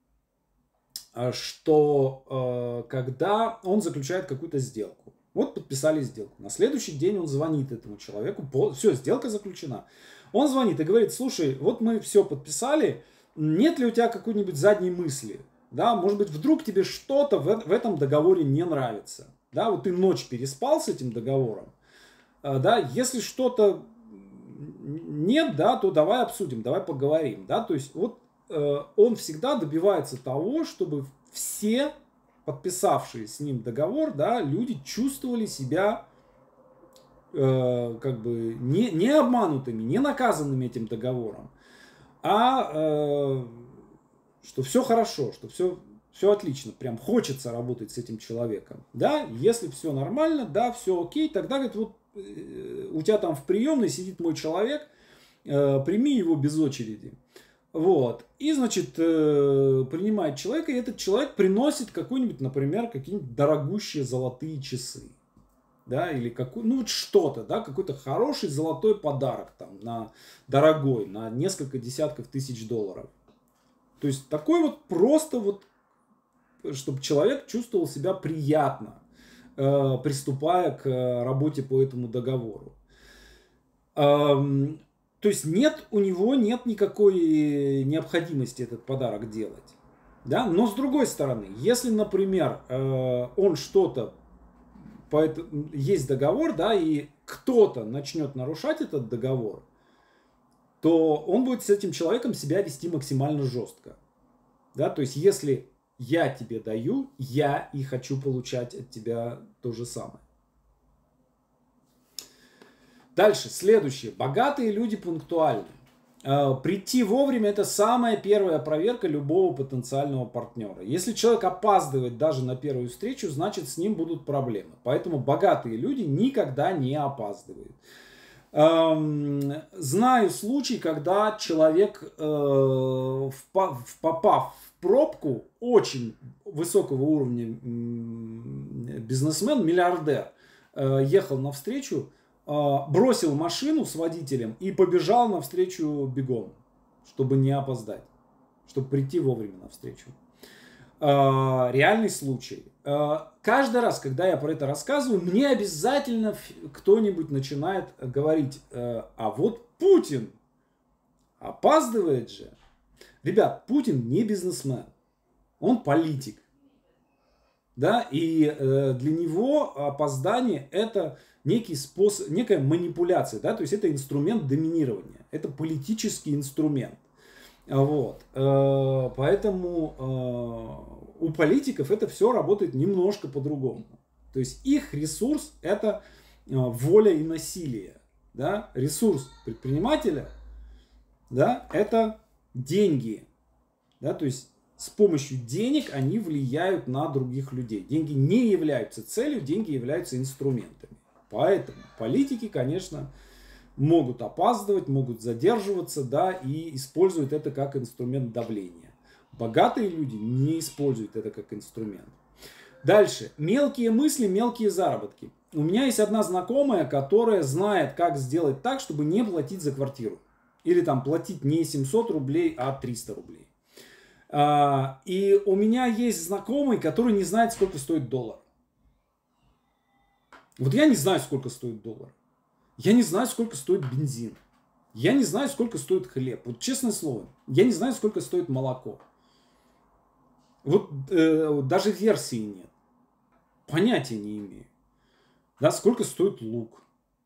Что когда он заключает какую-то сделку. Вот подписали сделку. На следующий день он звонит этому человеку. Все, сделка заключена. Он звонит и говорит: слушай, вот мы все подписали. Нет ли у тебя какой-нибудь задней мысли? Да, может быть, вдруг тебе что-то в, в этом договоре не нравится. Да, вот ты ночь переспал с этим договором. Да, если что-то нет, да, то давай обсудим, давай поговорим. Да, то есть вот э, он всегда добивается того, чтобы все подписавшие с ним договор, да, люди чувствовали себя э, как бы не, не обманутыми, не наказанными этим договором. А э, что все хорошо, что все, все отлично, прям хочется работать с этим человеком. Да, если все нормально, да, все окей, тогда говорит, вот э, у тебя там в приемной сидит мой человек, э, прими его без очереди. Вот. И, значит, э, принимает человека, и этот человек приносит какой-нибудь, например, какие-нибудь дорогущие золотые часы. Да, или какой, ну вот что-то, да, какой-то хороший золотой подарок там, на дорогой, на несколько десятков тысяч долларов. То есть такой вот просто вот, чтобы человек чувствовал себя приятно, э, приступая к работе по этому договору. Эм, то есть нет, у него нет никакой необходимости этот подарок делать. Да? Но с другой стороны, если, например, э, он что-то Поэтому есть договор, да, и кто-то начнет нарушать этот договор, то он будет с этим человеком себя вести максимально жестко. Да, то есть, если я тебе даю, я и хочу получать от тебя то же самое. Дальше, следующее. Богатые люди пунктуальны. Прийти вовремя – это самая первая проверка любого потенциального партнера. Если человек опаздывает даже на первую встречу, значит, с ним будут проблемы. Поэтому богатые люди никогда не опаздывают. Знаю случай, когда человек, попав в пробку, очень высокого уровня бизнесмен, миллиардер, ехал на встречу, бросил машину с водителем и побежал навстречу бегом, чтобы не опоздать, чтобы прийти вовремя на встречу. Реальный случай. Каждый раз, когда я про это рассказываю, мне обязательно кто-нибудь начинает говорить: а вот Путин опаздывает же. Ребят, Путин не бизнесмен, он политик. Да, и э, для него опоздание это некий способ, некая манипуляция, да, то есть это инструмент доминирования, это политический инструмент. Вот. Э, поэтому э, у политиков это все работает немножко по-другому. То есть их ресурс это э, воля и насилие. Да? Ресурс предпринимателя, да, это деньги. Да? То есть с помощью денег они влияют на других людей. Деньги не являются целью, деньги являются инструментами. Поэтому политики, конечно, могут опаздывать, могут задерживаться, да, и используют это как инструмент давления. Богатые люди не используют это как инструмент. Дальше. Мелкие мысли, мелкие заработки. У меня есть одна знакомая, которая знает, как сделать так, чтобы не платить за квартиру. Или там платить не семьсот рублей, а триста рублей. А, и у меня есть знакомый, который не знает, сколько стоит доллар. Вот я не знаю, сколько стоит доллар. Я не знаю, сколько стоит бензин. Я не знаю, сколько стоит хлеб. Вот честное слово, я не знаю, сколько стоит молоко. Вот э, даже версии нет. Понятия не имею. Да, сколько стоит лук.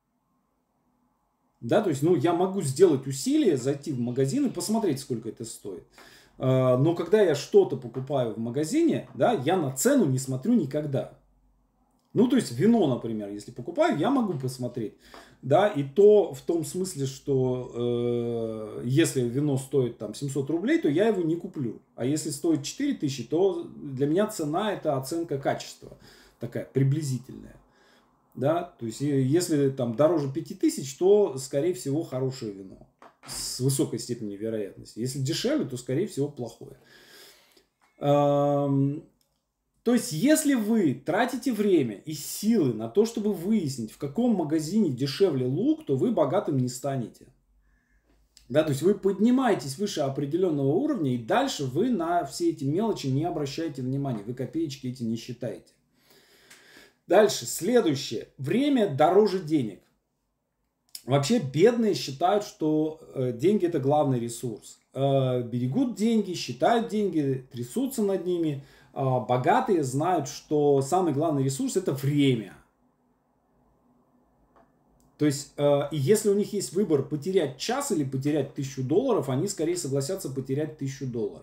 Да, то есть, ну, я могу сделать усилие, зайти в магазин и посмотреть, сколько это стоит. Э, но когда я что-то покупаю в магазине, да, я на цену не смотрю никогда. Ну, то есть вино, например, если покупаю, я могу посмотреть, да, и то в том смысле, что э, если вино стоит там семьсот рублей, то я его не куплю. А если стоит четыре тысячи, то для меня цена это оценка качества, такая приблизительная, да, то есть если там дороже пяти тысяч, то скорее всего хорошее вино с высокой степенью вероятности. Если дешевле, то скорее всего плохое. Эм, То есть, если вы тратите время и силы на то, чтобы выяснить, в каком магазине дешевле лук, то вы богатым не станете. Да, то есть, вы поднимаетесь выше определенного уровня, и дальше вы на все эти мелочи не обращаете внимания. Вы копеечки эти не считаете. Дальше, следующее. Время дороже денег. Вообще, бедные считают, что э, деньги это главный ресурс. Э, берегут деньги, считают деньги, трясутся над ними. Богатые знают, что самый главный ресурс это время. То есть, э, если у них есть выбор потерять час или потерять тысячу долларов, они скорее согласятся потерять тысячу долларов.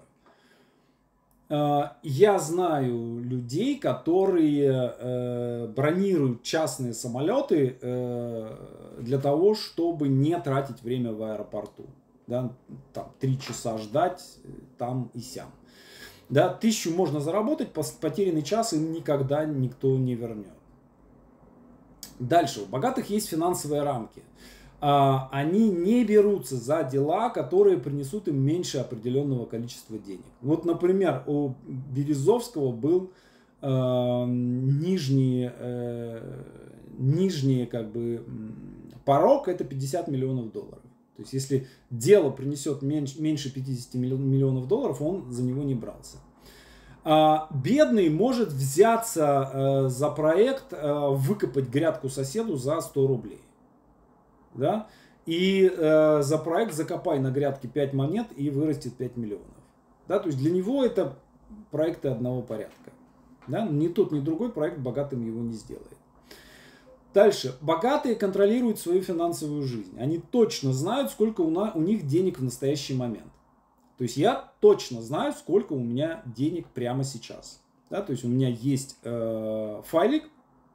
Э, я знаю людей, которые э, бронируют частные самолеты э, для того, чтобы не тратить время в аэропорту. Да, там три часа ждать там и сям. Да, тысячу можно заработать, потерянный час им никогда никто не вернет. Дальше, у богатых есть финансовые рамки. Они не берутся за дела, которые принесут им меньше определенного количества денег. Вот, например, у Березовского был э, нижний, э, нижний как бы, порог, это пятьдесят миллионов долларов. То есть, если дело принесет меньше, меньше пятидесяти миллионов долларов, он за него не брался. А, бедный может взяться э, за проект, э, выкопать грядку соседу за сто рублей. Да? И э, за проект закопай на грядке пять монет и вырастет пять миллионов. Да? То есть, для него это проекты одного порядка. Да? Ни тот, ни другой проект богатым его не сделает. Дальше. Богатые контролируют свою финансовую жизнь. Они точно знают, сколько у, на, у них денег в настоящий момент. То есть я точно знаю, сколько у меня денег прямо сейчас. Да? То есть у меня есть э, файлик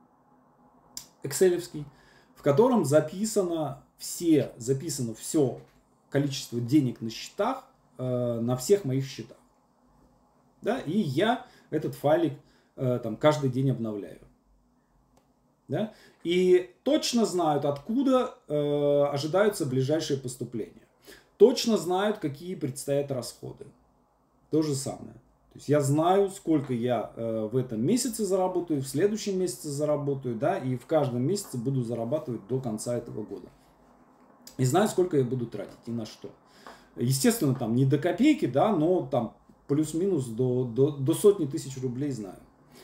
экселевский, в котором записано все, записано все количество денег на счетах, э, на всех моих счетах. Да? И я этот файлик э, там, каждый день обновляю. Да? И точно знают, откуда э, ожидаются ближайшие поступления. Точно знают, какие предстоят расходы. То же самое. То есть я знаю, сколько я э, в этом месяце заработаю, в следующем месяце заработаю, да, и в каждом месяце буду зарабатывать до конца этого года. И знаю, сколько я буду тратить и на что. Естественно, там не до копейки, да, но там плюс-минус до, до, до сотни тысяч рублей знаю.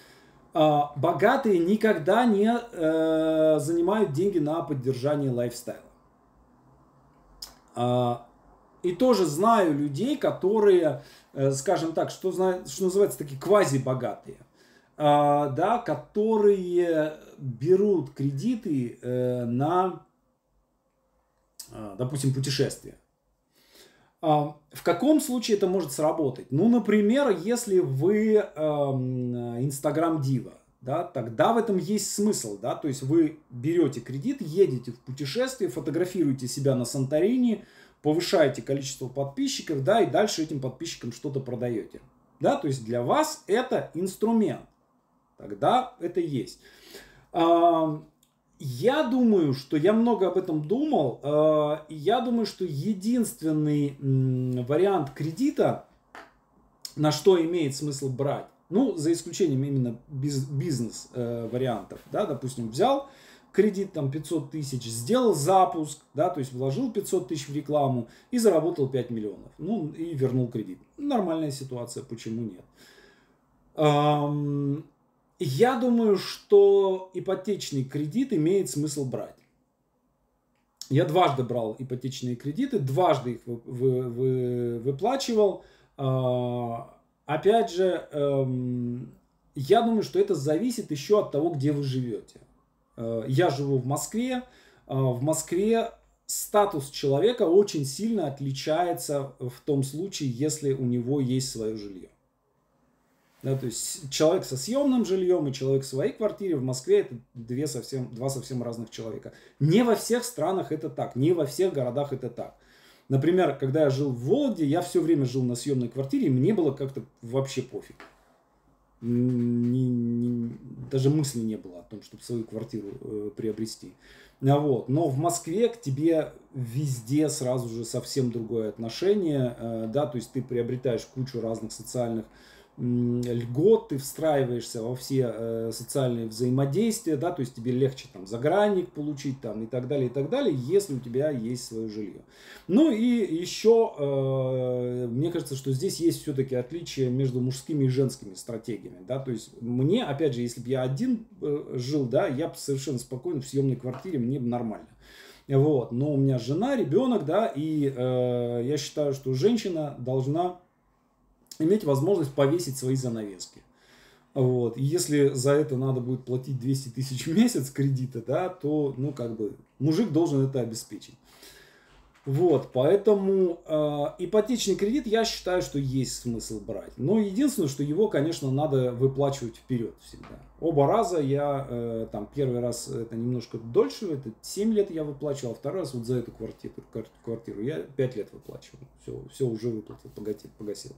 Богатые никогда не э, занимают деньги на поддержание лайфстайла. А, и тоже знаю людей, которые, э, скажем так, что, что называется, такие квази-богатые, а, да, которые берут кредиты э, на, э, допустим, путешествия. В каком случае это может сработать? Ну, например, если вы Инстаграм-дива, да, тогда в этом есть смысл. Да? То есть вы берете кредит, едете в путешествие, фотографируете себя на Санторини, повышаете количество подписчиков, да, и дальше этим подписчикам что-то продаете. Да? То есть для вас это инструмент. Тогда это есть. Я думаю, что я много об этом думал, э, и я думаю, что единственный м, вариант кредита, на что имеет смысл брать, ну, за исключением именно биз, бизнес-вариантов, э, да, допустим, взял кредит там пятьсот тысяч, сделал запуск, да, то есть вложил пятьсот тысяч в рекламу и заработал пять миллионов. Ну, и вернул кредит. Нормальная ситуация, почему нет? Эм, я думаю, что ипотечный кредит имеет смысл брать. Я дважды брал ипотечные кредиты, дважды их вы, вы, вы, выплачивал. А, опять же, эм, я думаю, что это зависит еще от того, где вы живете. Э, я живу в Москве. Э, в Москве статус человека очень сильно отличается в том случае, если у него есть свое жилье. Да, то есть человек со съемным жильем и человек в своей квартире в Москве — это две совсем, два совсем разных человека. Не во всех странах это так, не во всех городах это так. Например, когда я жил в Вологде, я все время жил на съемной квартире, и мне было как-то вообще пофиг. Ни, ни, даже мысли не было о том, чтобы свою квартиру э, приобрести. Вот. Но в Москве к тебе везде сразу же совсем другое отношение. Э, да, то есть ты приобретаешь кучу разных социальных льгот, ты встраиваешься во все э, социальные взаимодействия, да, то есть тебе легче там загранник получить там и так далее, и так далее, если у тебя есть свое жилье. Ну и еще, э, мне кажется, что здесь есть все-таки отличие между мужскими и женскими стратегиями, да, то есть мне, опять же, если бы я один э, жил, да, я бы совершенно спокойно в съемной квартире, мне бы нормально. Вот, но у меня жена, ребенок, да, и э, я считаю, что женщина должна иметь возможность повесить свои занавески. Вот. И если за это надо будет платить двести тысяч в месяц кредита, да, то, ну, как бы, мужик должен это обеспечить. Вот, поэтому э, ипотечный кредит, я считаю, что есть смысл брать. Но единственное, что его, конечно, надо выплачивать вперед всегда. Оба раза я, э, там, первый раз это немножко дольше, это семь лет я выплачивал, а второй раз вот за эту квартиру, квартиру я пять лет выплачивал. Все, все уже выплатил, погасил.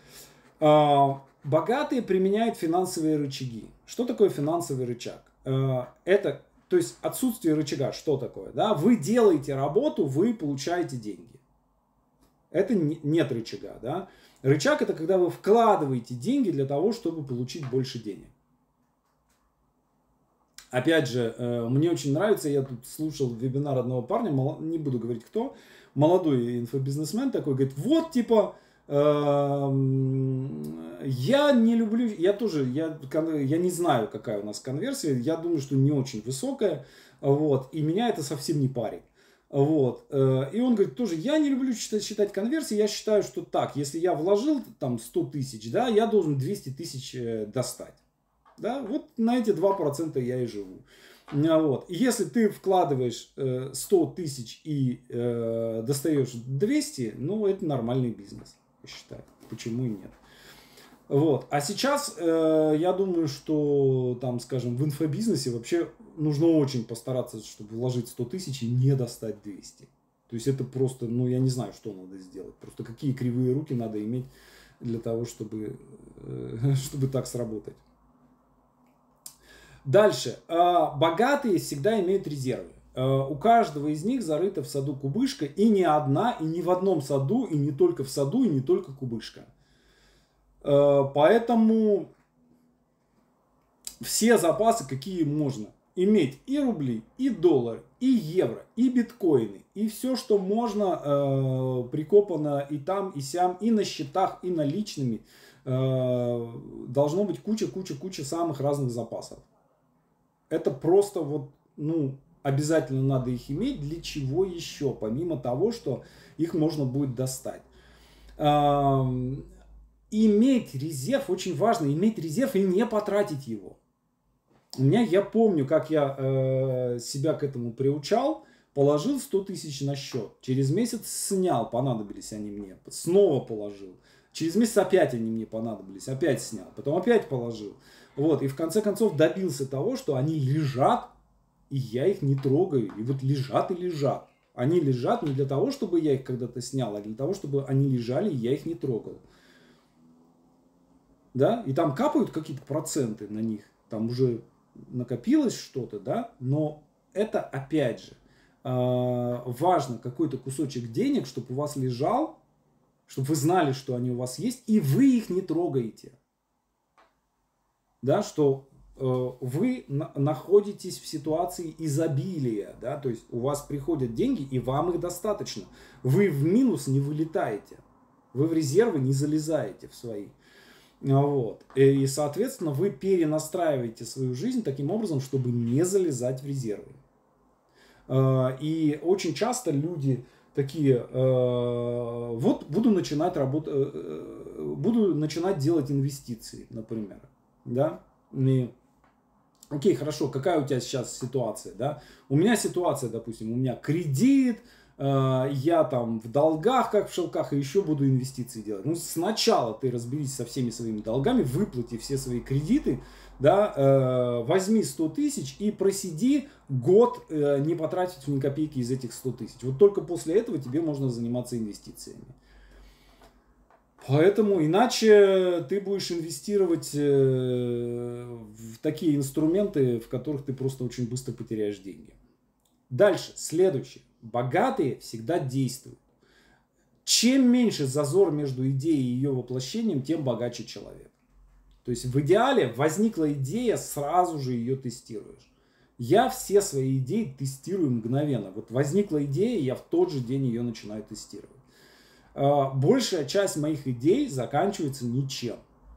Богатые применяют финансовые рычаги. Что такое финансовый рычаг? Это, то есть отсутствие рычага, что такое? Да? Вы делаете работу, вы получаете деньги. Это нет рычага. Да? Рычаг — это когда вы вкладываете деньги для того, чтобы получить больше денег. Опять же, мне очень нравится, я тут слушал вебинар одного парня, не буду говорить кто, молодой инфобизнесмен такой, говорит, вот типа... Я не люблю, я тоже, я, я не знаю, какая у нас конверсия, я думаю, что не очень высокая, вот, и меня это совсем не парит. Вот. И он говорит, тоже, я не люблю считать, считать конверсии, я считаю, что так, если я вложил там сто тысяч, да, я должен двести тысяч достать. Да, вот на эти два процента я и живу. Вот. И если ты вкладываешь сто тысяч и э, достаешь двести, ну, это нормальный бизнес. Я считаю, почему и нет. Вот. А сейчас э, я думаю, что там, скажем, в инфобизнесе вообще нужно очень постараться, чтобы вложить сто тысяч и не достать двести. То есть это просто, ну я не знаю, что надо сделать. Просто какие кривые руки надо иметь для того, чтобы, э, чтобы так сработать. Дальше. Э, богатые всегда имеют резервы. У каждого из них зарыта в саду кубышка, и не одна, и не в одном саду, и не только в саду, и не только кубышка. Поэтому все запасы, какие можно иметь, и рубли, и доллары, и евро, и биткоины, и все, что можно, прикопано и там, и сям, и на счетах, и наличными, должно быть куча-куча-куча самых разных запасов. Это просто вот, ну... Обязательно надо их иметь. Для чего еще? Помимо того, что их можно будет достать. Иметь резерв очень важно. Иметь резерв и не потратить его. У меня, я помню, как я э, себя к этому приучал. Положил сто тысяч на счет. Через месяц снял. Понадобились они мне. Снова положил. Через месяц опять они мне понадобились. Опять снял. Потом опять положил. Вот. И в конце концов добился того, что они лежат. И я их не трогаю. И вот лежат и лежат. Они лежат не для того, чтобы я их когда-то снял, а для того, чтобы они лежали, и я их не трогал. Да? И там капают какие-то проценты на них. Там уже накопилось что-то, да? Но это, опять же, важно какой-то кусочек денег, чтобы у вас лежал, чтобы вы знали, что они у вас есть, и вы их не трогаете. Да? Что... вы находитесь в ситуации изобилия, да, то есть у вас приходят деньги, и вам их достаточно. Вы в минус не вылетаете, вы в резервы не залезаете в свои. Вот. И, соответственно, вы перенастраиваете свою жизнь таким образом, чтобы не залезать в резервы. И очень часто люди такие, вот буду начинать работать, буду начинать делать инвестиции, например, да, и, окей, хорошо, какая у тебя сейчас ситуация, да, у меня ситуация, допустим, у меня кредит, я там в долгах, как в шелках, и еще буду инвестиции делать. Ну, сначала ты разберись со всеми своими долгами, выплати все свои кредиты, да, возьми сто тысяч и просиди год, не потратить ни копейки из этих ста тысяч. Вот только после этого тебе можно заниматься инвестициями. Поэтому иначе ты будешь инвестировать в такие инструменты, в которых ты просто очень быстро потеряешь деньги. Дальше, следующее. Богатые всегда действуют. Чем меньше зазор между идеей и ее воплощением, тем богаче человек. То есть в идеале возникла идея, сразу же ее тестируешь. Я все свои идеи тестирую мгновенно. Вот возникла идея, я в тот же день ее начинаю тестировать. Большая часть моих идей заканчивается ничем.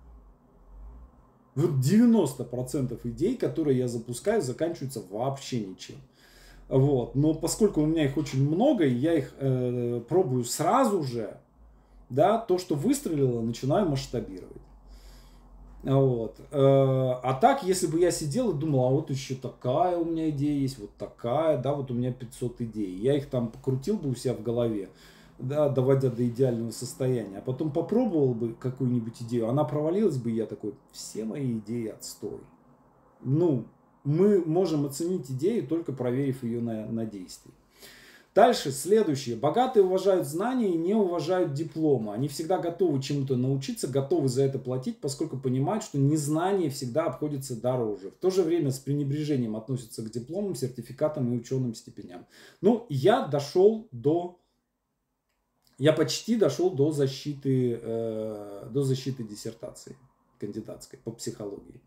Вот девяносто процентов идей, которые я запускаю, заканчиваются вообще ничем. Вот. Но поскольку у меня их очень много, и я их э, пробую сразу же, да, то, что выстрелило, начинаю масштабировать. Вот. А так, если бы я сидел и думал, а вот еще такая у меня идея есть, вот такая, да, вот у меня пятьсот идей. Я их там покрутил бы у себя в голове, да, доводя до идеального состояния. А потом попробовал бы какую-нибудь идею, она провалилась бы, и я такой, все мои идеи отстой. Ну, мы можем оценить идею, только проверив ее на, на действие. Дальше, следующее. Богатые уважают знания и не уважают диплома. Они всегда готовы чему-то научиться, готовы за это платить, поскольку понимают, что незнание всегда обходится дороже. В то же время с пренебрежением относятся к дипломам, сертификатам и ученым степеням. Ну, я дошел до... Я почти дошел до защиты, э, до защиты диссертации кандидатской по психологии.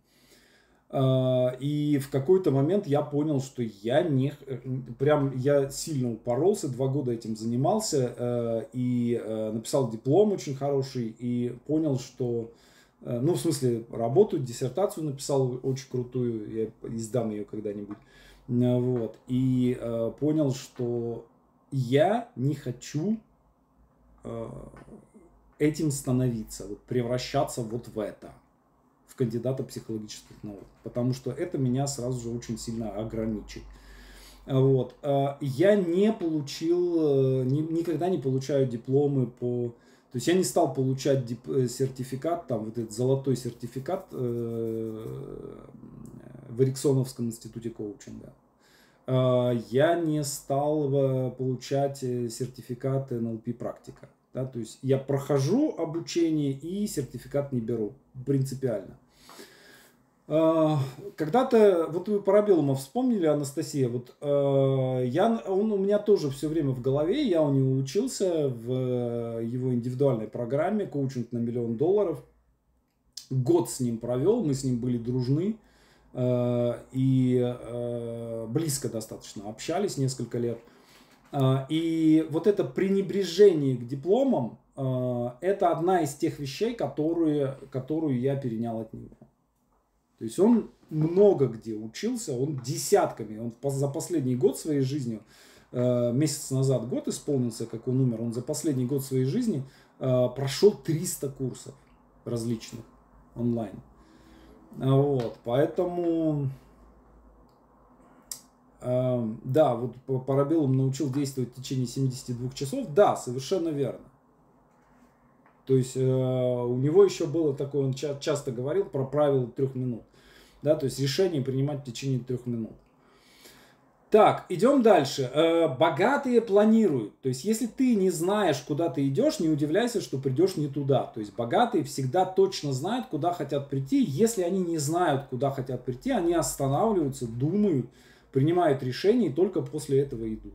И в какой-то момент я понял, что я не... Прям я сильно упоролся, два года этим занимался и написал диплом очень хороший и понял, что... Ну, в смысле, работу, диссертацию написал очень крутую, я издам ее когда-нибудь. Вот. И понял, что я не хочу этим становиться, вот, превращаться вот в это. В кандидата психологических наук, потому что это меня сразу же очень сильно ограничит. Вот. Я не получил, никогда не получаю дипломы по... То есть я не стал получать сертификат, там вот этот золотой сертификат в Эриксоновском институте коучинга. Я не стал получать сертификат эн эл пи практика. Да, то есть я прохожу обучение и сертификат не беру принципиально. Когда-то, вот вы Парабеллума вспомнили, Анастасия, вот я, он у меня тоже все время в голове, я у него учился в его индивидуальной программе «Коучинг на миллион долларов». Год с ним провел, мы с ним были дружны и близко достаточно общались несколько лет. И вот это пренебрежение к дипломам, это одна из тех вещей, которые, которую я перенял от него. То есть он много где учился, он десятками, он за последний год своей жизни, месяц назад год исполнился, как он умер, он за последний год своей жизни прошел триста курсов различных онлайн. Вот, поэтому... Да, вот Парабеллум научил действовать в течение семидесяти двух часов. Да, совершенно верно. То есть э, у него еще было такое, он ча часто говорил про правило трех минут. Да, то есть решение принимать в течение трех минут. Так, идем дальше. Э, богатые планируют. То есть если ты не знаешь, куда ты идешь, не удивляйся, что придешь не туда. То есть богатые всегда точно знают, куда хотят прийти. Если они не знают, куда хотят прийти, они останавливаются, думают, принимают решения и только после этого идут.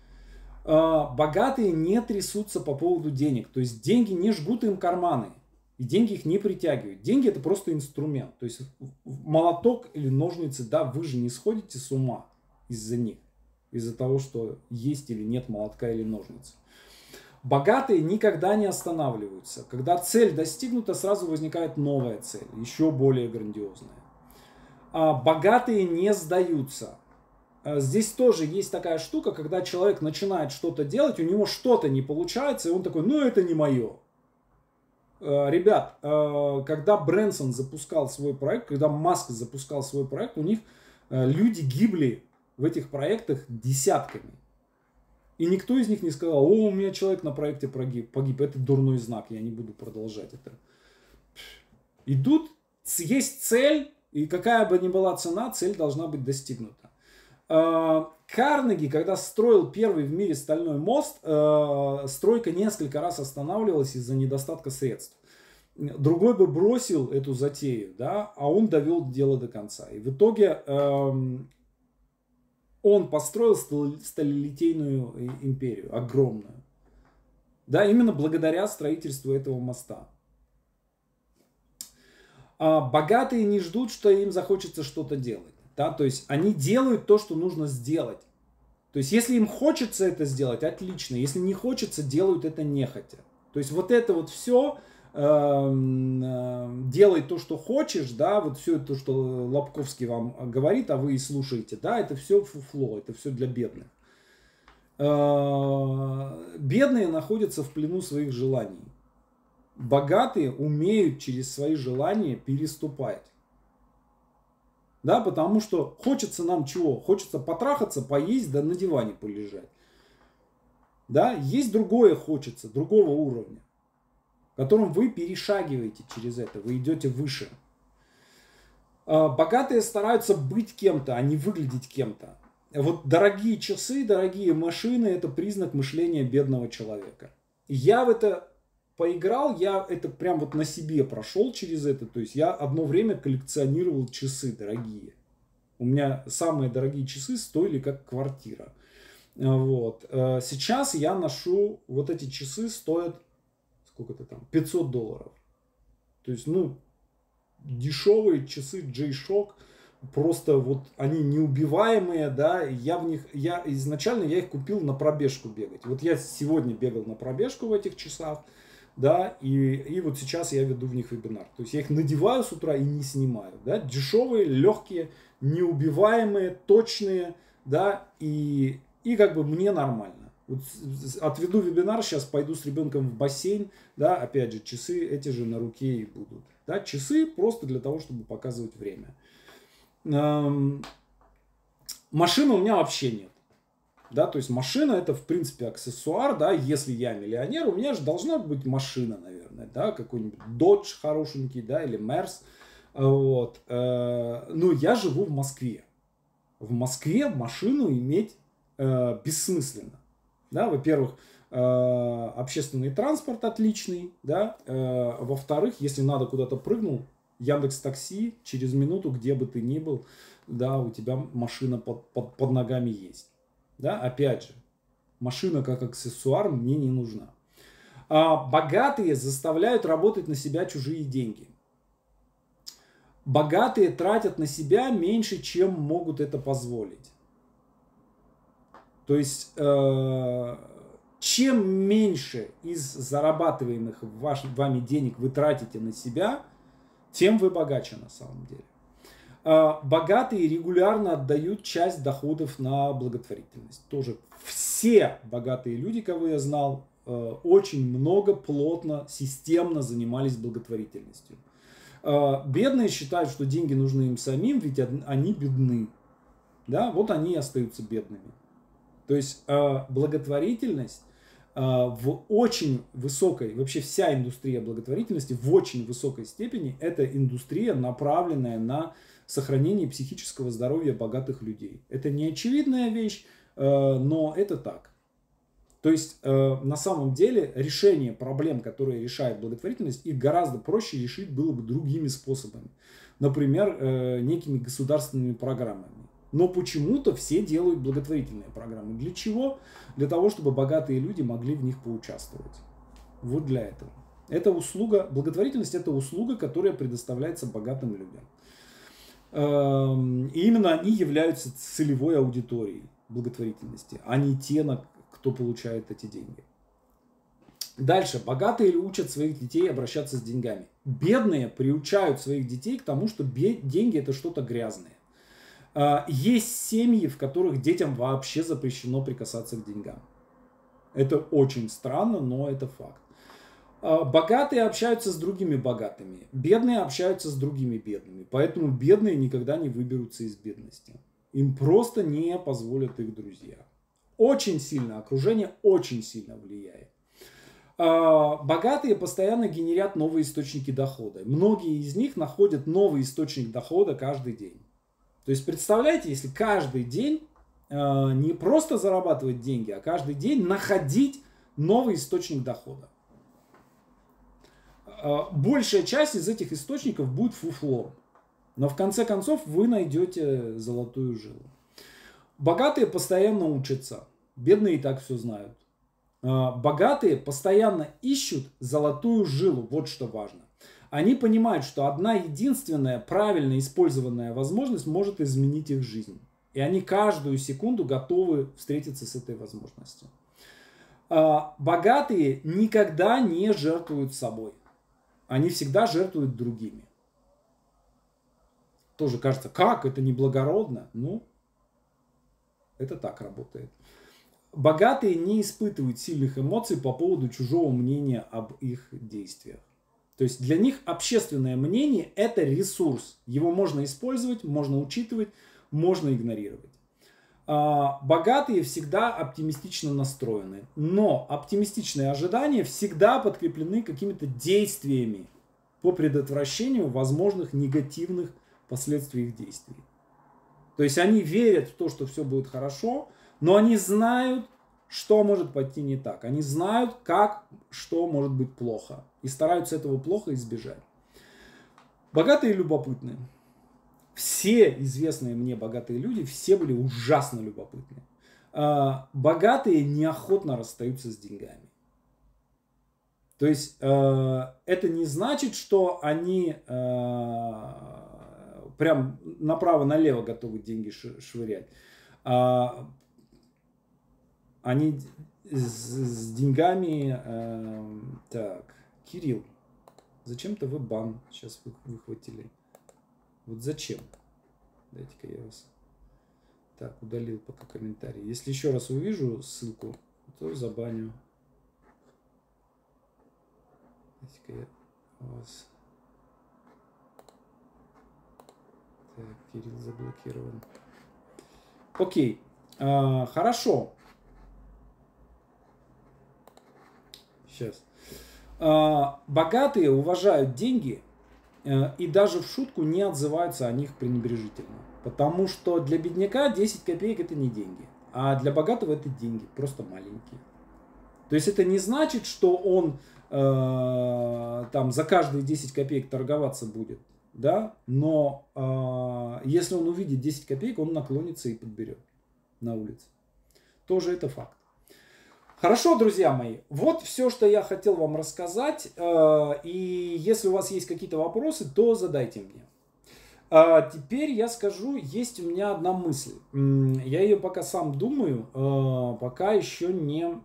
Богатые не трясутся по поводу денег. То есть деньги не жгут им карманы. И деньги их не притягивают. Деньги это просто инструмент. То есть молоток или ножницы, да, вы же не сходите с ума из-за них. Из-за того, что есть или нет молотка или ножниц. Богатые никогда не останавливаются. Когда цель достигнута, сразу возникает новая цель, еще более грандиозная. А богатые не сдаются. Здесь тоже есть такая штука, когда человек начинает что-то делать, у него что-то не получается, и он такой, ну это не мое. Ребят, когда Брэнсон запускал свой проект, когда Маск запускал свой проект, у них люди гибли в этих проектах десятками. И никто из них не сказал, о, у меня человек на проекте погиб, погиб. Это дурной знак, я не буду продолжать это. Идут, есть цель, и какая бы ни была цена, цель должна быть достигнута. Карнеги, когда строил первый в мире стальной мост, стройка несколько раз останавливалась из-за недостатка средств. Другой бы бросил эту затею, да, а он довел дело до конца. И в итоге он построил сталелитейную империю, огромную. Да, именно благодаря строительству этого моста. Богатые не ждут, что им захочется что-то делать. Да, то есть они делают то, что нужно сделать. То есть если им хочется это сделать, отлично. Если не хочется, делают это нехотя. То есть вот это вот все, э, э, делай то, что хочешь, да, вот все то, что Лобковский вам говорит, а вы и слушаете, да, это все фуфло, это все для бедных. Э, бедные находятся в плену своих желаний. Богатые умеют через свои желания переступать. Да, потому что хочется нам чего? Хочется потрахаться, поесть, да на диване полежать. Да, есть другое хочется, другого уровня, которым вы перешагиваете через это, вы идете выше. Богатые стараются быть кем-то, а не выглядеть кем-то. Вот дорогие часы, дорогие машины – это признак мышления бедного человека. Я в это поиграл, я это прям вот на себе прошел через это. То есть я одно время коллекционировал часы дорогие. У меня самые дорогие часы стоили как квартира. Вот. Сейчас я ношу, вот эти часы стоят, сколько-то там, пятьсот долларов. То есть, ну, дешевые часы G-Shock, просто вот они неубиваемые, да, я в них, я изначально я их купил на пробежку бегать. Вот я сегодня бегал на пробежку в этих часах. Да, и, и вот сейчас я веду в них вебинар. То есть я их надеваю с утра и не снимаю. Да? Дешевые, легкие, неубиваемые, точные, да, и, и как бы мне нормально. Вот отведу вебинар, сейчас пойду с ребенком в бассейн, да, опять же, часы эти же на руке и будут. Да? Часы просто для того, чтобы показывать время. Эм, машины у меня вообще нет. Да, то есть машина это в принципе аксессуар, да, если я миллионер, у меня же должна быть машина, наверное, да, какой-нибудь Dodge хорошенький, да, или Mercedes, вот, ну, я живу в Москве, в Москве машину иметь э, бессмысленно, да, во-первых, э, общественный транспорт отличный, да, э, во-вторых, если надо куда-то прыгнул, Яндекс.Такси, через минуту, где бы ты ни был, да, у тебя машина под, под, под ногами есть. Да, опять же, машина как аксессуар мне не нужна. А богатые заставляют работать на себя чужие деньги. Богатые тратят на себя меньше, чем могут это позволить. То есть, э, чем меньше из зарабатываемых ваш, вами денег вы тратите на себя, тем вы богаче на самом деле. Богатые регулярно отдают часть доходов на благотворительность. Тоже все богатые люди, кого я знал, очень много, плотно, системно занимались благотворительностью. Бедные считают, что деньги нужны им самим, ведь они бедны. Да, вот они и остаются бедными. То есть благотворительность в очень высокой, вообще вся индустрия благотворительности в очень высокой степени это индустрия, направленная на сохранение психического здоровья богатых людей. Это не очевидная вещь, но это так. То есть на самом деле решение проблем, которые решает благотворительность, их гораздо проще решить было бы другими способами. Например, некими государственными программами. Но почему-то все делают благотворительные программы. Для чего? Для того, чтобы богатые люди могли в них поучаствовать. Вот для этого. Это услуга, благотворительность – это услуга, которая предоставляется богатым людям. И именно они являются целевой аудиторией благотворительности, а не те, кто получает эти деньги. Дальше. Богатые учат своих детей обращаться с деньгами. Бедные приучают своих детей к тому, что деньги – это что-то грязное. Есть семьи, в которых детям вообще запрещено прикасаться к деньгам. Это очень странно, но это факт. Богатые общаются с другими богатыми, бедные общаются с другими бедными. Поэтому бедные никогда не выберутся из бедности. Им просто не позволят их друзья. Очень сильно, окружение очень сильно влияет. Богатые постоянно генерят новые источники дохода. Многие из них находят новый источник дохода каждый день. То есть представляете, если каждый день не просто зарабатывать деньги, а каждый день находить новый источник дохода. Большая часть из этих источников будет фуфлом. Но в конце концов вы найдете золотую жилу. Богатые постоянно учатся. Бедные и так все знают. Богатые постоянно ищут золотую жилу. Вот что важно. Они понимают, что одна единственная правильно использованная возможность может изменить их жизнь. И они каждую секунду готовы встретиться с этой возможностью. Богатые никогда не жертвуют собой. Они всегда жертвуют другими. Тоже кажется, как? Это неблагородно? Ну, это так работает. Богатые не испытывают сильных эмоций по поводу чужого мнения об их действиях. То есть для них общественное мнение – это ресурс. Его можно использовать, можно учитывать, можно игнорировать. Богатые всегда оптимистично настроены, но оптимистичные ожидания всегда подкреплены какими-то действиями по предотвращению возможных негативных последствий их действий. То есть они верят в то, что все будет хорошо, но они знают, что может пойти не так. Они знают, как, что может быть плохо, и стараются этого плохо избежать. Богатые и любопытные. Все известные мне богатые люди, все были ужасно любопытны. Богатые неохотно расстаются с деньгами. То есть это не значит, что они прям направо-налево готовы деньги швырять. Они с деньгами... Так, Кирилл, зачем-то вы бан сейчас выхватили. Вот зачем? Дайте-ка я вас... Так, удалил пока комментарий. Если еще раз увижу ссылку, то забаню. Дайте-ка я вас... Так, Кирилл заблокирован. Окей. А, хорошо. Сейчас. А, богатые уважают деньги и даже в шутку не отзываются о них пренебрежительно. Потому что для бедняка десять копеек это не деньги. А для богатого это деньги, просто маленькие. То есть это не значит, что он э, там за каждые десять копеек торговаться будет. Да? Но э, если он увидит десять копеек, он наклонится и подберет на улице. Тоже это факт. Хорошо, друзья мои, вот все, что я хотел вам рассказать. И если у вас есть какие-то вопросы, то задайте мне. Теперь я скажу, есть у меня одна мысль. Я ее пока сам думаю, пока еще не...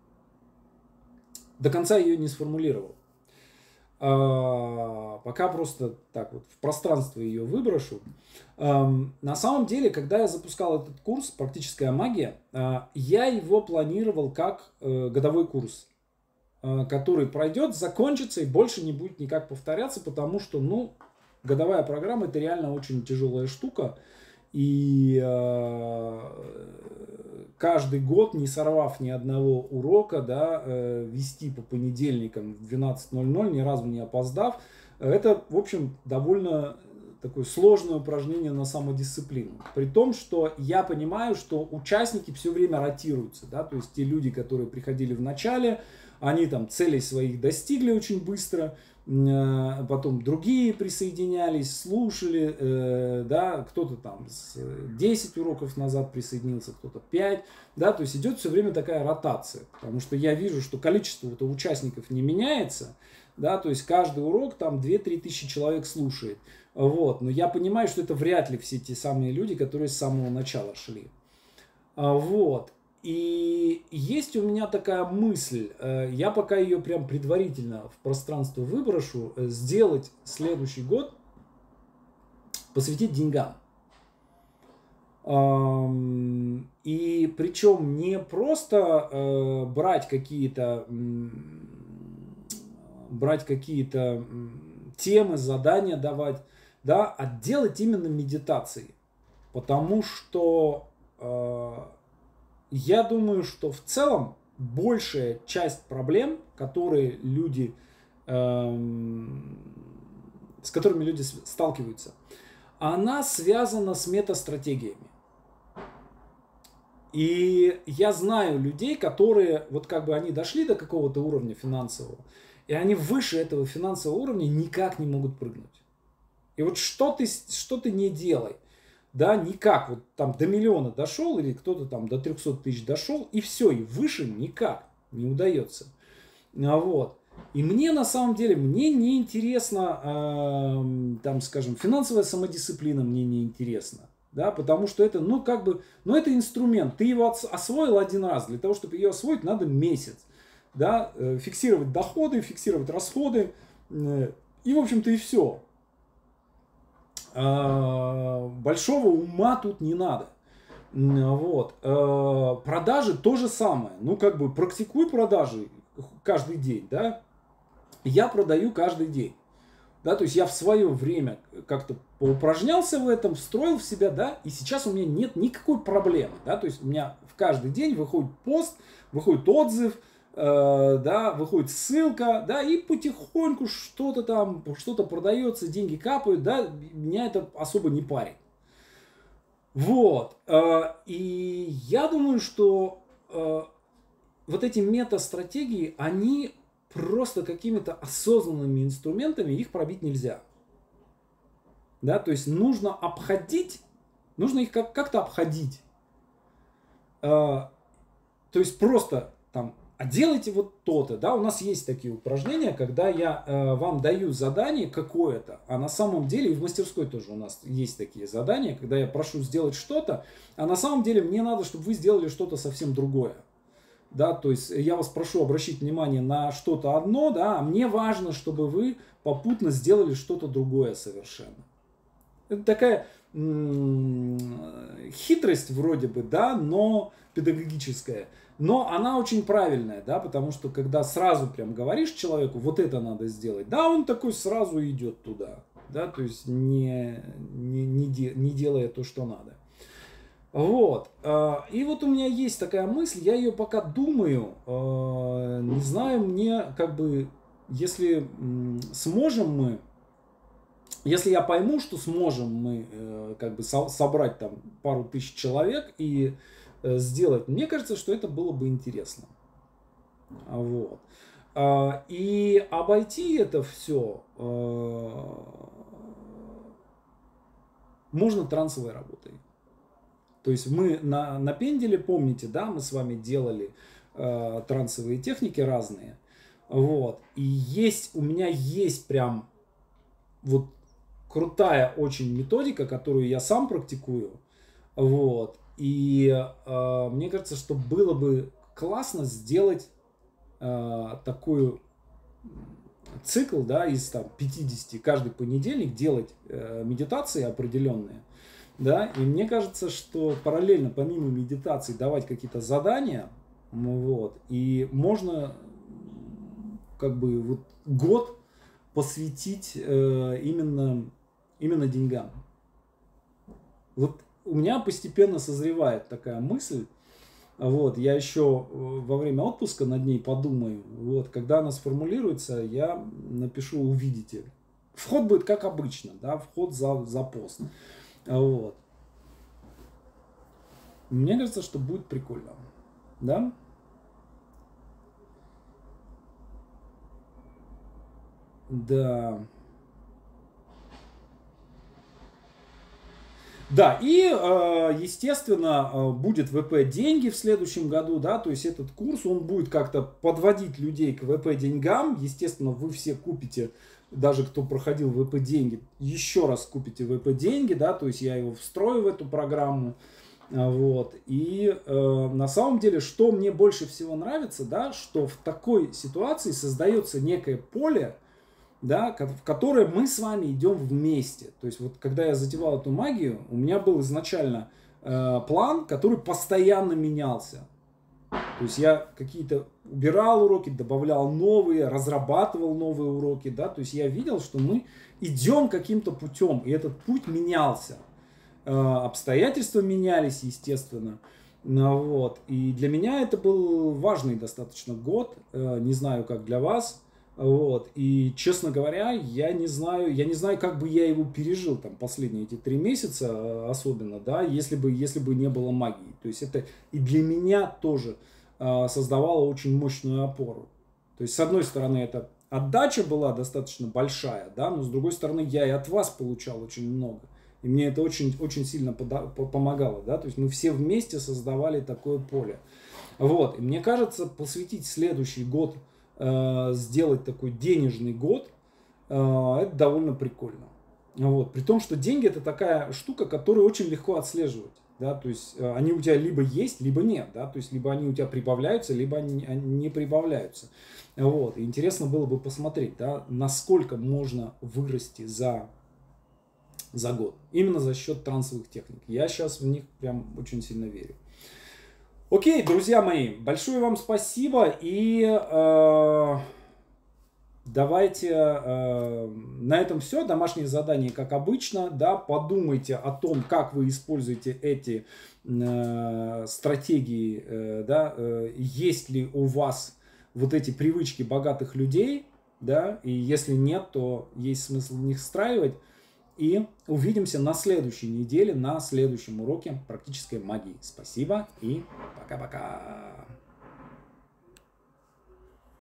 До конца ее не сформулировал. Пока просто так вот в пространство ее выброшу. На самом деле, когда я запускал этот курс «Практическая магия», я его планировал как годовой курс, который пройдет, закончится и больше не будет никак повторяться, потому что, ну, годовая программа – это реально очень тяжелая штука. И каждый год, не сорвав ни одного урока, да, вести по понедельникам в двенадцать ноль ноль, ни разу не опоздав, это, в общем, довольно такое сложное упражнение на самодисциплину. При том, что я понимаю, что участники все время ротируются. Да? То есть те люди, которые приходили в начале, они там целей своих достигли очень быстро, потом другие присоединялись, слушали, э, да, кто-то там с десять уроков назад присоединился, кто-то пять, да, то есть идет все время такая ротация, потому что я вижу, что количество вот участников не меняется, да, то есть каждый урок там две-три тысячи человек слушает, вот, но я понимаю, что это вряд ли все те самые люди, которые с самого начала шли, вот, и есть у меня такая мысль, я пока ее прям предварительно в пространство выброшу, сделать следующий год, посвятить деньгам. И причем не просто э, брать какие-то брать какие-то темы, задания давать, да, а делать именно медитации. Потому что э, я думаю, что в целом большая часть проблем, которые люди, э, с которыми люди сталкиваются, она связана с метастратегиями. И я знаю людей, которые, вот как бы они дошли до какого-то уровня финансового, и они выше этого финансового уровня никак не могут прыгнуть. И вот что ты, что ты не делай, да, никак, вот там до миллиона дошел, или кто-то там до трехсот тысяч дошел, и все, и выше никак не удается. Вот. И мне на самом деле, мне не интересно, э, там, скажем, финансовая самодисциплина мне не интересна. Да, потому что это, ну, как бы, ну, это инструмент. Ты его освоил один раз. Для того, чтобы ее освоить, надо месяц. Да, фиксировать доходы, фиксировать расходы. И, в общем-то, и все. Большого ума тут не надо. Вот. Продажи то же самое. Ну, как бы, практикуй продажи каждый день, да. Я продаю каждый день. Да, то есть я в свое время как-то поупражнялся в этом, встроил в себя, да, и сейчас у меня нет никакой проблемы, да, то есть у меня в каждый день выходит пост, выходит отзыв, э, да, выходит ссылка, да, и потихоньку что-то там, что-то продается, деньги капают, да, меня это особо не парит. Вот, э, и я думаю, что э, вот эти мета-стратегии, они просто какими-то осознанными инструментами их пробить нельзя. Да, то есть нужно обходить, нужно их как- как-то обходить. Э, то есть просто там, а делайте вот то-то, да, у нас есть такие упражнения, когда я э, вам даю задание какое-то, а на самом деле, и в мастерской тоже у нас есть такие задания, когда я прошу сделать что-то, а на самом деле мне надо, чтобы вы сделали что-то совсем другое. Да, то есть я вас прошу обращать внимание на что-то одно, да, а мне важно, чтобы вы попутно сделали что-то другое совершенно. Это такая м- хитрость вроде бы, да, но педагогическая. Но она очень правильная, да, потому что когда сразу прям говоришь человеку, вот это надо сделать, да, он такой сразу идет туда, да, то есть не, не, не, де, не делая то, что надо. Вот. И вот у меня есть такая мысль, я ее пока думаю, не знаю, мне как бы, если сможем мы, если я пойму, что сможем мы как бы собрать там пару тысяч человек и сделать, мне кажется, что это было бы интересно. Вот. И обойти это все можно трансовой работой. То есть мы на, на пенделе, помните, да, мы с вами делали э, трансовые техники разные. Вот. И есть, у меня есть прям вот крутая очень методика, которую я сам практикую. Вот. И э, мне кажется, что было бы классно сделать э, такую цикл, да, из там пятидесяти каждый понедельник делать э, медитации определенные. Да, и мне кажется, что параллельно, помимо медитации, давать какие-то задания, вот, и можно как бы вот год посвятить э, именно, именно деньгам. Вот у меня постепенно созревает такая мысль, вот, я еще во время отпуска над ней подумаю, вот, когда она сформулируется, я напишу, увидите. Вход будет как обычно, да, вход за, за пост. Вот. Мне кажется, что будет прикольно. Да? Да. Да, и, естественно, будет вэ пэ деньги в следующем году, да, то есть этот курс, он будет как-то подводить людей к вэ пэ деньгам. Естественно, вы все купите, даже кто проходил вэ пэ деньги, еще раз купите вэ пэ деньги, да, то есть я его встрою в эту программу. Вот. И э, на самом деле, что мне больше всего нравится, да, что в такой ситуации создается некое поле, да, в которое мы с вами идем вместе. То есть вот когда я затевал эту магию, у меня был изначально э, план, который постоянно менялся. То есть я какие-то убирал уроки, добавлял новые, разрабатывал новые уроки, да, то есть я видел, что мы идем каким-то путем, и этот путь менялся. Обстоятельства менялись, естественно. Вот. И для меня это был важный достаточно год. Не знаю, как для вас. Вот. И, честно говоря, я не знаю, я не знаю, как бы я его пережил там, последние эти три месяца, особенно, да, если бы, если бы не было магии. То есть это и для меня тоже создавало очень мощную опору. То есть, с одной стороны, это отдача была достаточно большая, да, но с другой стороны, я и от вас получал очень много. И мне это очень, очень сильно помогало, да, то есть мы все вместе создавали такое поле. Вот, и мне кажется, посвятить следующий год, э, сделать такой денежный год, э, это довольно прикольно. Вот, при том, что деньги это такая штука, которую очень легко отслеживать, да, то есть э, они у тебя либо есть, либо нет, да, то есть либо они у тебя прибавляются, либо они, они не прибавляются. Вот, и интересно было бы посмотреть, да, насколько можно вырасти за за год. Именно за счет трансовых техник. Я сейчас в них прям очень сильно верю. Окей, друзья мои, большое вам спасибо. И э, давайте э, на этом все. Домашнее задание, как обычно. Да, подумайте о том, как вы используете эти э, стратегии. Э, да, э, есть ли у вас вот эти привычки богатых людей. Да, и если нет, то есть смысл в них встраивать. И увидимся на следующей неделе, на следующем уроке практической магии. Спасибо и пока-пока.